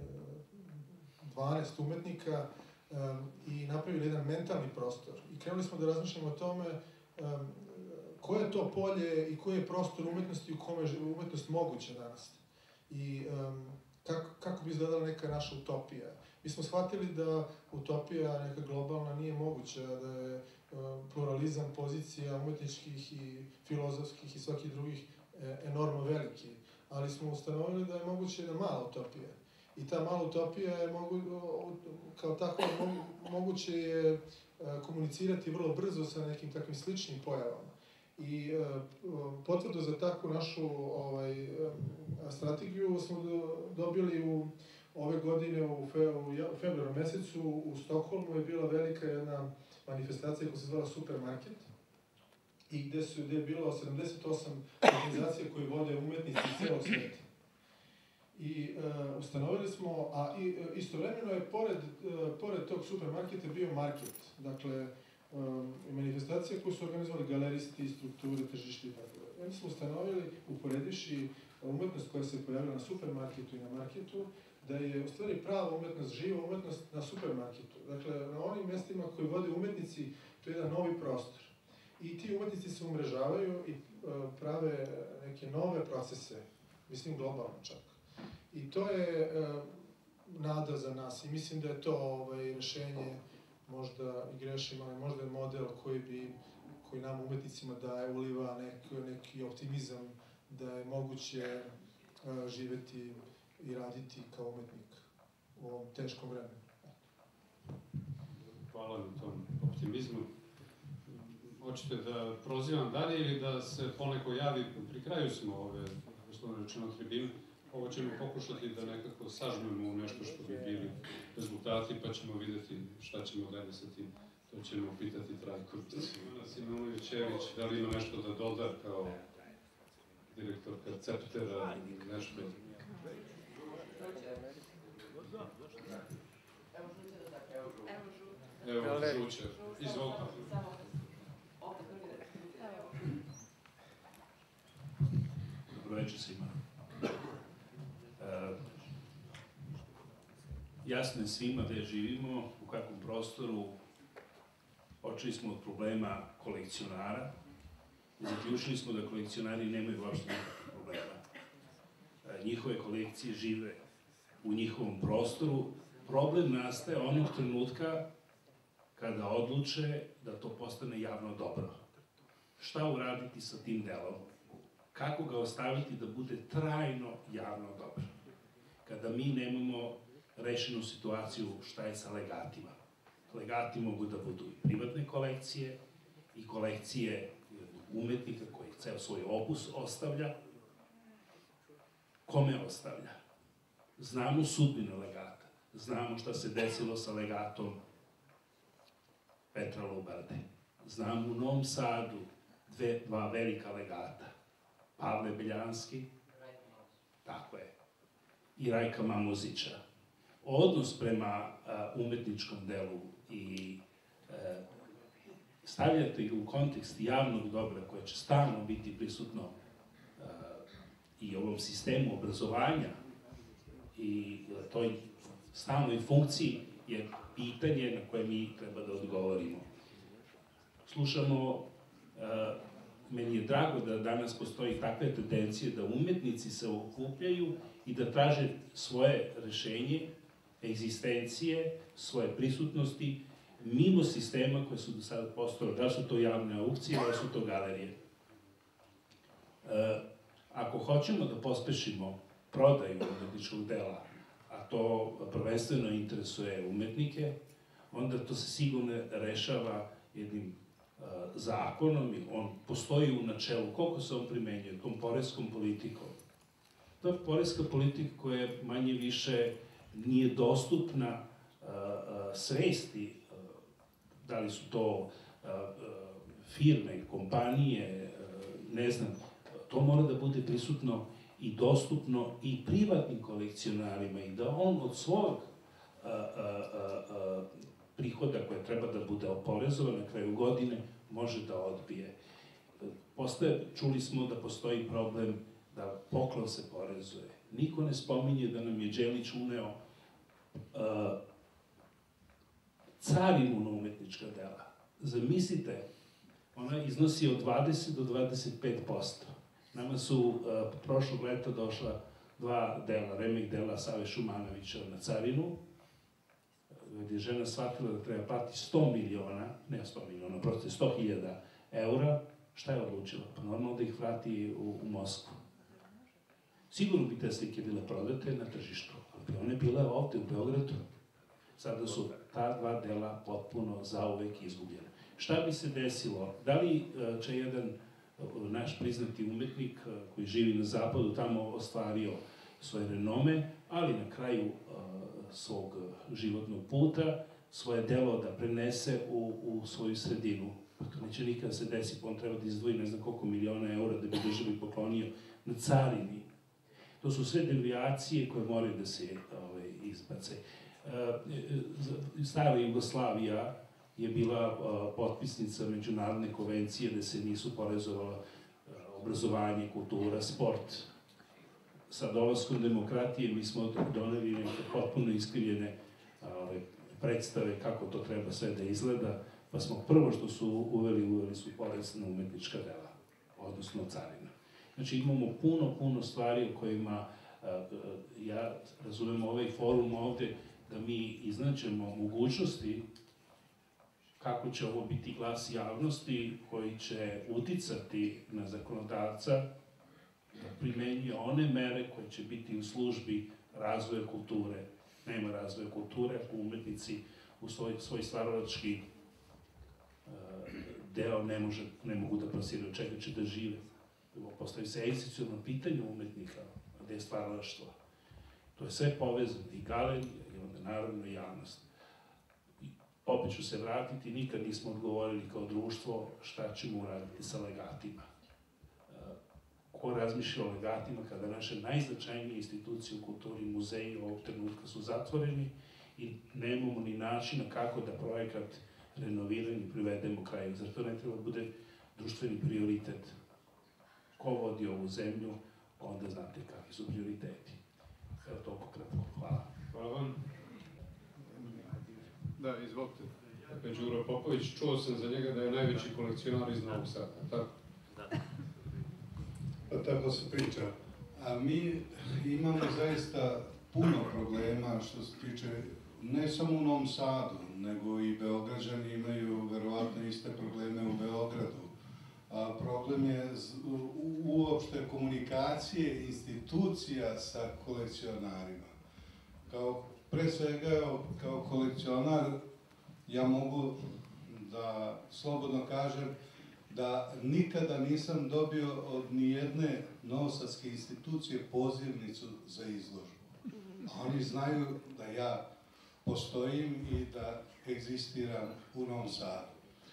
dvanaest umetnika um, i napravili jedan mentalni prostor. I krenuli smo da razmišljamo o tome um, koje je to polje i koji je prostor umetnosti u kome je umetnost moguća danas. I um, kako, kako bi izgledala neka naša utopija. Mi smo shvatili da utopija neka globalna nije moguća, da je uh, pluralizam pozicija umetničkih i filozofskih i svakih drugih e, enormno veliki. Ali smo ustanovili da je moguće jedna mala utopija. I ta mala utopija je mogu, kao tako moguće je uh, komunicirati vrlo brzo sa nekim takvim sličnim pojavama. I uh, potvrdu za takvu našu ovaj, strategiju smo do, dobili u ove godine u, fe, u februaru mesecu u Stokholmu je bila velika jedna manifestacija koja se zvala Supermarket i gde, su, gde je bilo sedamdeset osam organizacija koje vode umetnici iz cijelog sveta. I uh, ustanovili smo, a i, istovremeno je pored, uh, pored tog supermarketa bio market, dakle um, manifestacije koje su organizovali galeristi, strukture, tržište i tako da. Oni smo ustanovili, uporediši umetnost koja se pojavila na supermarketu i na marketu, da je u stvari prava umetnost, živa umetnost na supermarketu. Dakle, na onim mjestima koji vode umetnici, to je jedan novi prostor. I ti umetnici se umrežavaju i uh, prave neke nove procese, mislim globalno čak. I to je uh, nada za nas i mislim da je to ovaj, rešenje, možda i grešim, ali možda je model koji bi, koji nam umetnicima daje, uliva nek, neki optimizam da je moguće uh, živeti i raditi kao umetnik u ovom teškom vremenu. Hvala na tom optimizmu. Hoćete da prozivam dalje ili da se poneko javi? Pri kraju smo ove, uslovno rečeno, tribine. Ovo ćemo pokušati da nekako sažmemo u nešto što bi bili rezultati, pa ćemo vidjeti šta ćemo dalje sa tim. To ćemo pitati Trajkovića. Ivana Simonović-Ević, da li ima nešto da doda kao direktorka Ceptera ili nešto? Evo, Žuće. Izvolite. Dobro večer svima. E, jasno je svima gdje živimo, u kakvom prostoru. Počeli smo od problema kolekcionara i zaključili smo da kolekcionari nemaju uopšte nikakvih problema. E, njihove kolekcije žive u njihovom prostoru. Problem nastaje onog trenutka kada odluče da to postane javno dobro. Šta uraditi sa tim delom? Kako ga ostaviti da bude trajno javno dobro? Kada mi nemamo rešenu situaciju šta je sa legatima. Legati mogu da budu i privatne kolekcije i kolekcije umetnika koji ceo svoj opus ostavlja. Kome ostavlja? Znamo sudbinu legata. Znamo šta se desilo sa legatom Petra Lubarde. Znamo u Novom Sadu dve, dva velika legata. Pavle Beljanski, tako je, i Rajka Mamuzića. Odnos prema uh, umetničkom delu i uh, stavljate ga u kontekst javnog dobra koje će stalno biti prisutno uh, i ovom sistemu obrazovanja i uh, toj stalnoj funkciji je pitanje na koje mi treba da odgovorimo. Slušamo, uh, meni je drago da danas postoji takve tendencije da umetnici se okupljaju i da traže svoje rešenje, egzistencije, svoje prisutnosti, mimo sistema koje su do sada postojale. Da su to javne aukcije, da su to galerije. E, ako hoćemo da pospešimo prodaju umetničkog dela, a to prvenstveno interesuje umetnike, onda to se sigurno rešava jednim uh, zakonom, i on postoji u načelu. Koliko se on primenjuje? Tom poreskom politikom. To je poreska politika koja manje više nije dostupna uh, uh, svesti, uh, da li su to uh, uh, firme, kompanije, uh, ne znam, to mora da bude prisutno i dostupno i privatnim kolekcionarima i da on od svog a, a, a, prihoda koje treba da bude oporezovan na kraju godine može da odbije. Postoje, čuli smo da postoji problem da poklon se porezuje. Niko ne spominje da nam je Đelić uneo a, carinu na umetnička dela. Zamislite, ona iznosi od dvadeset do dvadeset pet posto. Nama su uh, prošlog leta došla dva dela, remek dela Save Šumanovića na carinu, gdje je žena shvatila da treba platiti sto miliona, ne sto miliona, prosto sto hiljada eura. Šta je odlučila? Pa normalno da ih vrati u, u Moskvu. Sigurno bi te slike bile prodate na tržištu, ali bi one bile ovde u Beogradu. Sada su ta dva dela potpuno zauvek izgubljene. Šta bi se desilo? Da li uh, će jedan naš priznati umetnik koji živi na zapadu tamo ostvario svoje renome, ali na kraju uh, svog životnog puta svoje delo da prenese u, u svoju sredinu. Pa to neće nikada se desi, pa on treba da izdvoji ne znam koliko miliona eura da bi državi poklonio na carini. To su sve devijacije koje moraju da se ovaj, izbace. Uh, stara Jugoslavija je bila uh, potpisnica međunarodne konvencije da se nisu porezovala uh, obrazovanje, kultura, sport. Sa dolaskom demokratije mi smo doneli neke potpuno iskrivljene uh, predstave kako to treba sve da izgleda, pa smo prvo što su uveli, uveli su porez na umetnička dela, odnosno carina. Znači imamo puno, puno stvari o kojima uh, uh, ja razumem ovaj forum ovde, da mi iznađemo mogućnosti kako će ovo biti glas javnosti koji će uticati na zakonodavca da primenjuje one mere koje će biti u službi razvoja kulture. Nema razvoja kulture ako umetnici u svoj, svoj stvaralački uh, deo ne, može, ne mogu da plasiraju, čega će da žive. Postavi se egzistencijalno pitanje umetnika, gde je stvaralaštvo. To je sve povezano, i galerija, i onda naravno i javnost. Opet ću se vratiti, nikad nismo odgovorili kao društvo šta ćemo uraditi sa legatima. Ko razmišlja o legatima kada naše najznačajnije institucije u kulturi, muzeji ovog trenutka su zatvoreni i nemamo ni načina kako da projekat renoviranja privedemo kraju. Zar to ne treba da bude društveni prioritet? Ko vodi ovu zemlju, onda znate kakvi su prioriteti. Evo toliko kratko. Hvala. Hvala vam. Da, izvolite. Dakle, Đuro Popović, čuo sam za njega da je najveći kolekcionar iz Novog Sada, tako? Da. Pa tako se priča. A mi imamo zaista puno problema što se tiče, ne samo u Novom Sadu, nego i Beograđani imaju verovatno iste probleme u Beogradu. A problem je uopšte komunikacije institucija sa kolekcionarima. Kao, pre svega, kao kolekcionar, ja mogu da slobodno kažem da nikada nisam dobio od nijedne novosadske institucije pozivnicu za izložbu. Oni znaju da ja postojim i da egzistiram u Novom Sadu.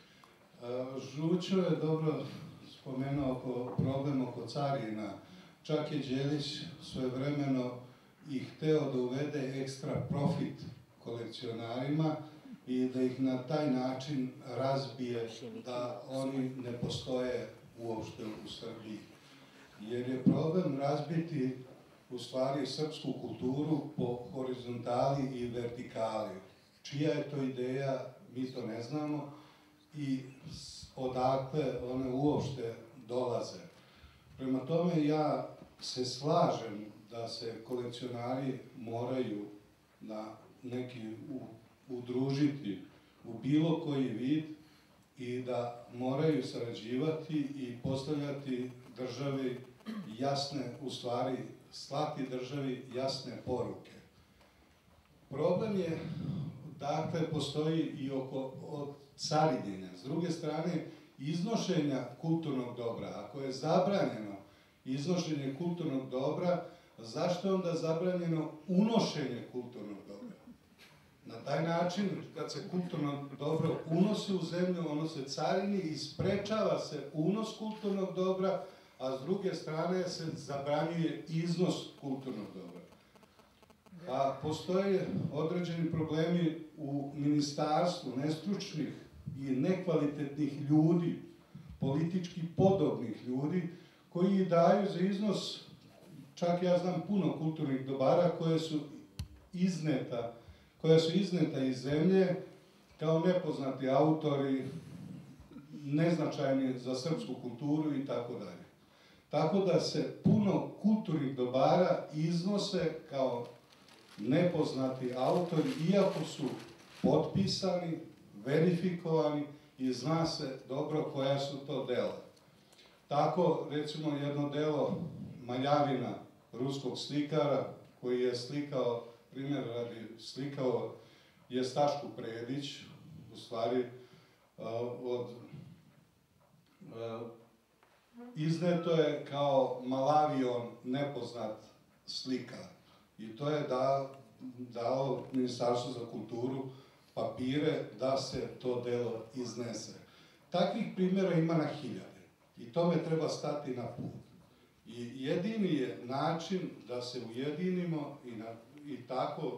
Žućo je dobro spomenuo oko problem oko carina. Čak je Đelić svojevremeno i hteo da uvede ekstra profit kolekcionarima i da ih na taj način razbije da oni ne postoje uopšte u Srbiji. Jer je problem razbiti u stvari srpsku kulturu po horizontali i vertikali. Čija je to ideja, mi to ne znamo i odakle one uopšte dolaze. Prema tome ja se slažem da se kolekcionari moraju na neki udružiti u bilo koji vid i da moraju sarađivati i postavljati državi jasne, u stvari slati državi jasne poruke. Problem je, dakle, postoji i oko carinjenja. S druge strane, iznošenja kulturnog dobra. Ako je zabranjeno iznošenje kulturnog dobra, zašto je onda zabranjeno unošenje kulturnog dobra? Na taj način, kad se kulturno dobro unosi u zemlju, ono se carini i sprečava se unos kulturnog dobra, a s druge strane se zabranjuje iznos kulturnog dobra. A postoje određeni problemi u ministarstvu, nestručnih i nekvalitetnih ljudi, politički podobnih ljudi, koji daju za iznos, čak ja znam puno kulturnih dobara koje su izneta, koja su izneta iz zemlje kao nepoznati autori, neznačajni za srpsku kulturu i tako dalje. Tako da se puno kulturnih dobara iznose kao nepoznati autori, iako su potpisani, verifikovani i zna se dobro koja su to dela. Tako, recimo, jedno delo Maljavina, ruskog slikara, koji je slikao, primjer radi, slikao je Stašku Predić, u stvari od, izneto je kao Malavion nepoznat slikar. I to je da, dao Ministarstvo za kulturu papire da se to delo iznese. Takvih primjera ima na hiljade i tome treba stati na put. I jedini je način da se ujedinimo i, na, i tako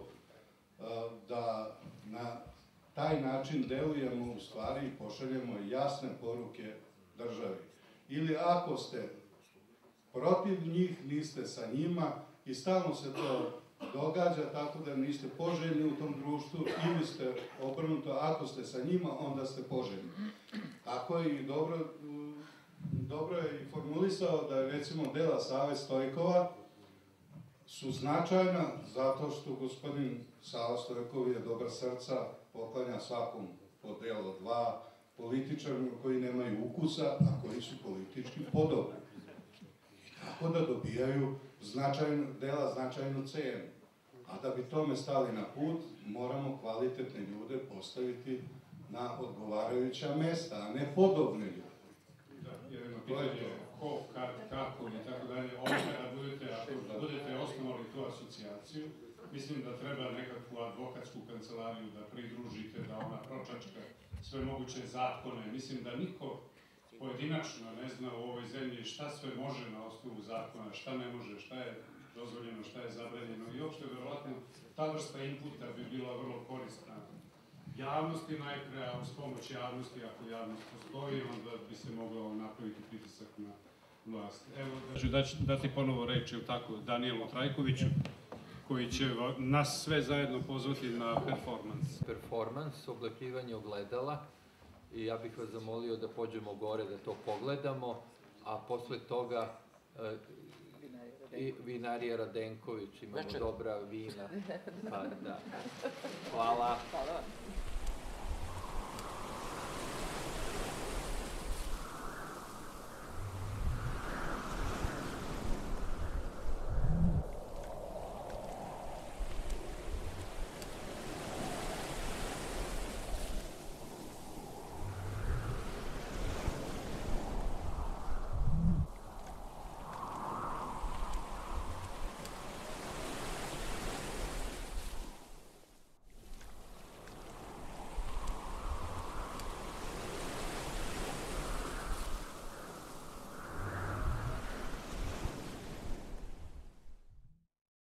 da na taj način delujemo u stvari i pošaljemo jasne poruke državi. Ili ako ste protiv njih, niste sa njima i stalno se to događa tako da niste poželjni u tom društvu ili ste obrnuto, ako ste sa njima, onda ste poželjni. Tako je i dobro, dobro je i formulisao da je recimo dela Save Stojkova su značajna zato što gospodin Sava Stojkov je dobar srca, poklanja svakom po delo dva političarima koji nemaju ukusa, a koji su politički podobni. Tako da dobijaju značajnu, dela značajnu cenu. A da bi tome stali na put, moramo kvalitetne ljude postaviti na odgovarajuća mesta, a ne podobne ljude. Da, jedno pitanje je ko, kad, kako i tako dalje. Ovo kada budete, ako budete osnovali tu asocijaciju, mislim da treba nekakvu advokatsku kancelariju da pridružite, da ona pročačka sve moguće zakone. Mislim da niko pojedinačno ne zna u ovoj zemlji šta sve može na osnovu zakona, šta ne može, šta je dozvoljeno, šta je zabranjeno i uopšte, verovatno, ta vrsta inputa bi bila vrlo korisna javnosti najpre, a uz pomoć javnosti, ako javnost postoji, onda bi se mogao napraviti pritisak na vlast. Evo, da ću dati ponovo reč, je tako, Danijelu Trajkoviću, koji će nas sve zajedno pozvati na performans. Performans, oblepljivanje ogledala. I ja bih vas zamolio da pođemo gore da to pogledamo, a posle toga I vinarija Radenković, imamo Večer. dobra vina. Pa da. Hvala. Hvala.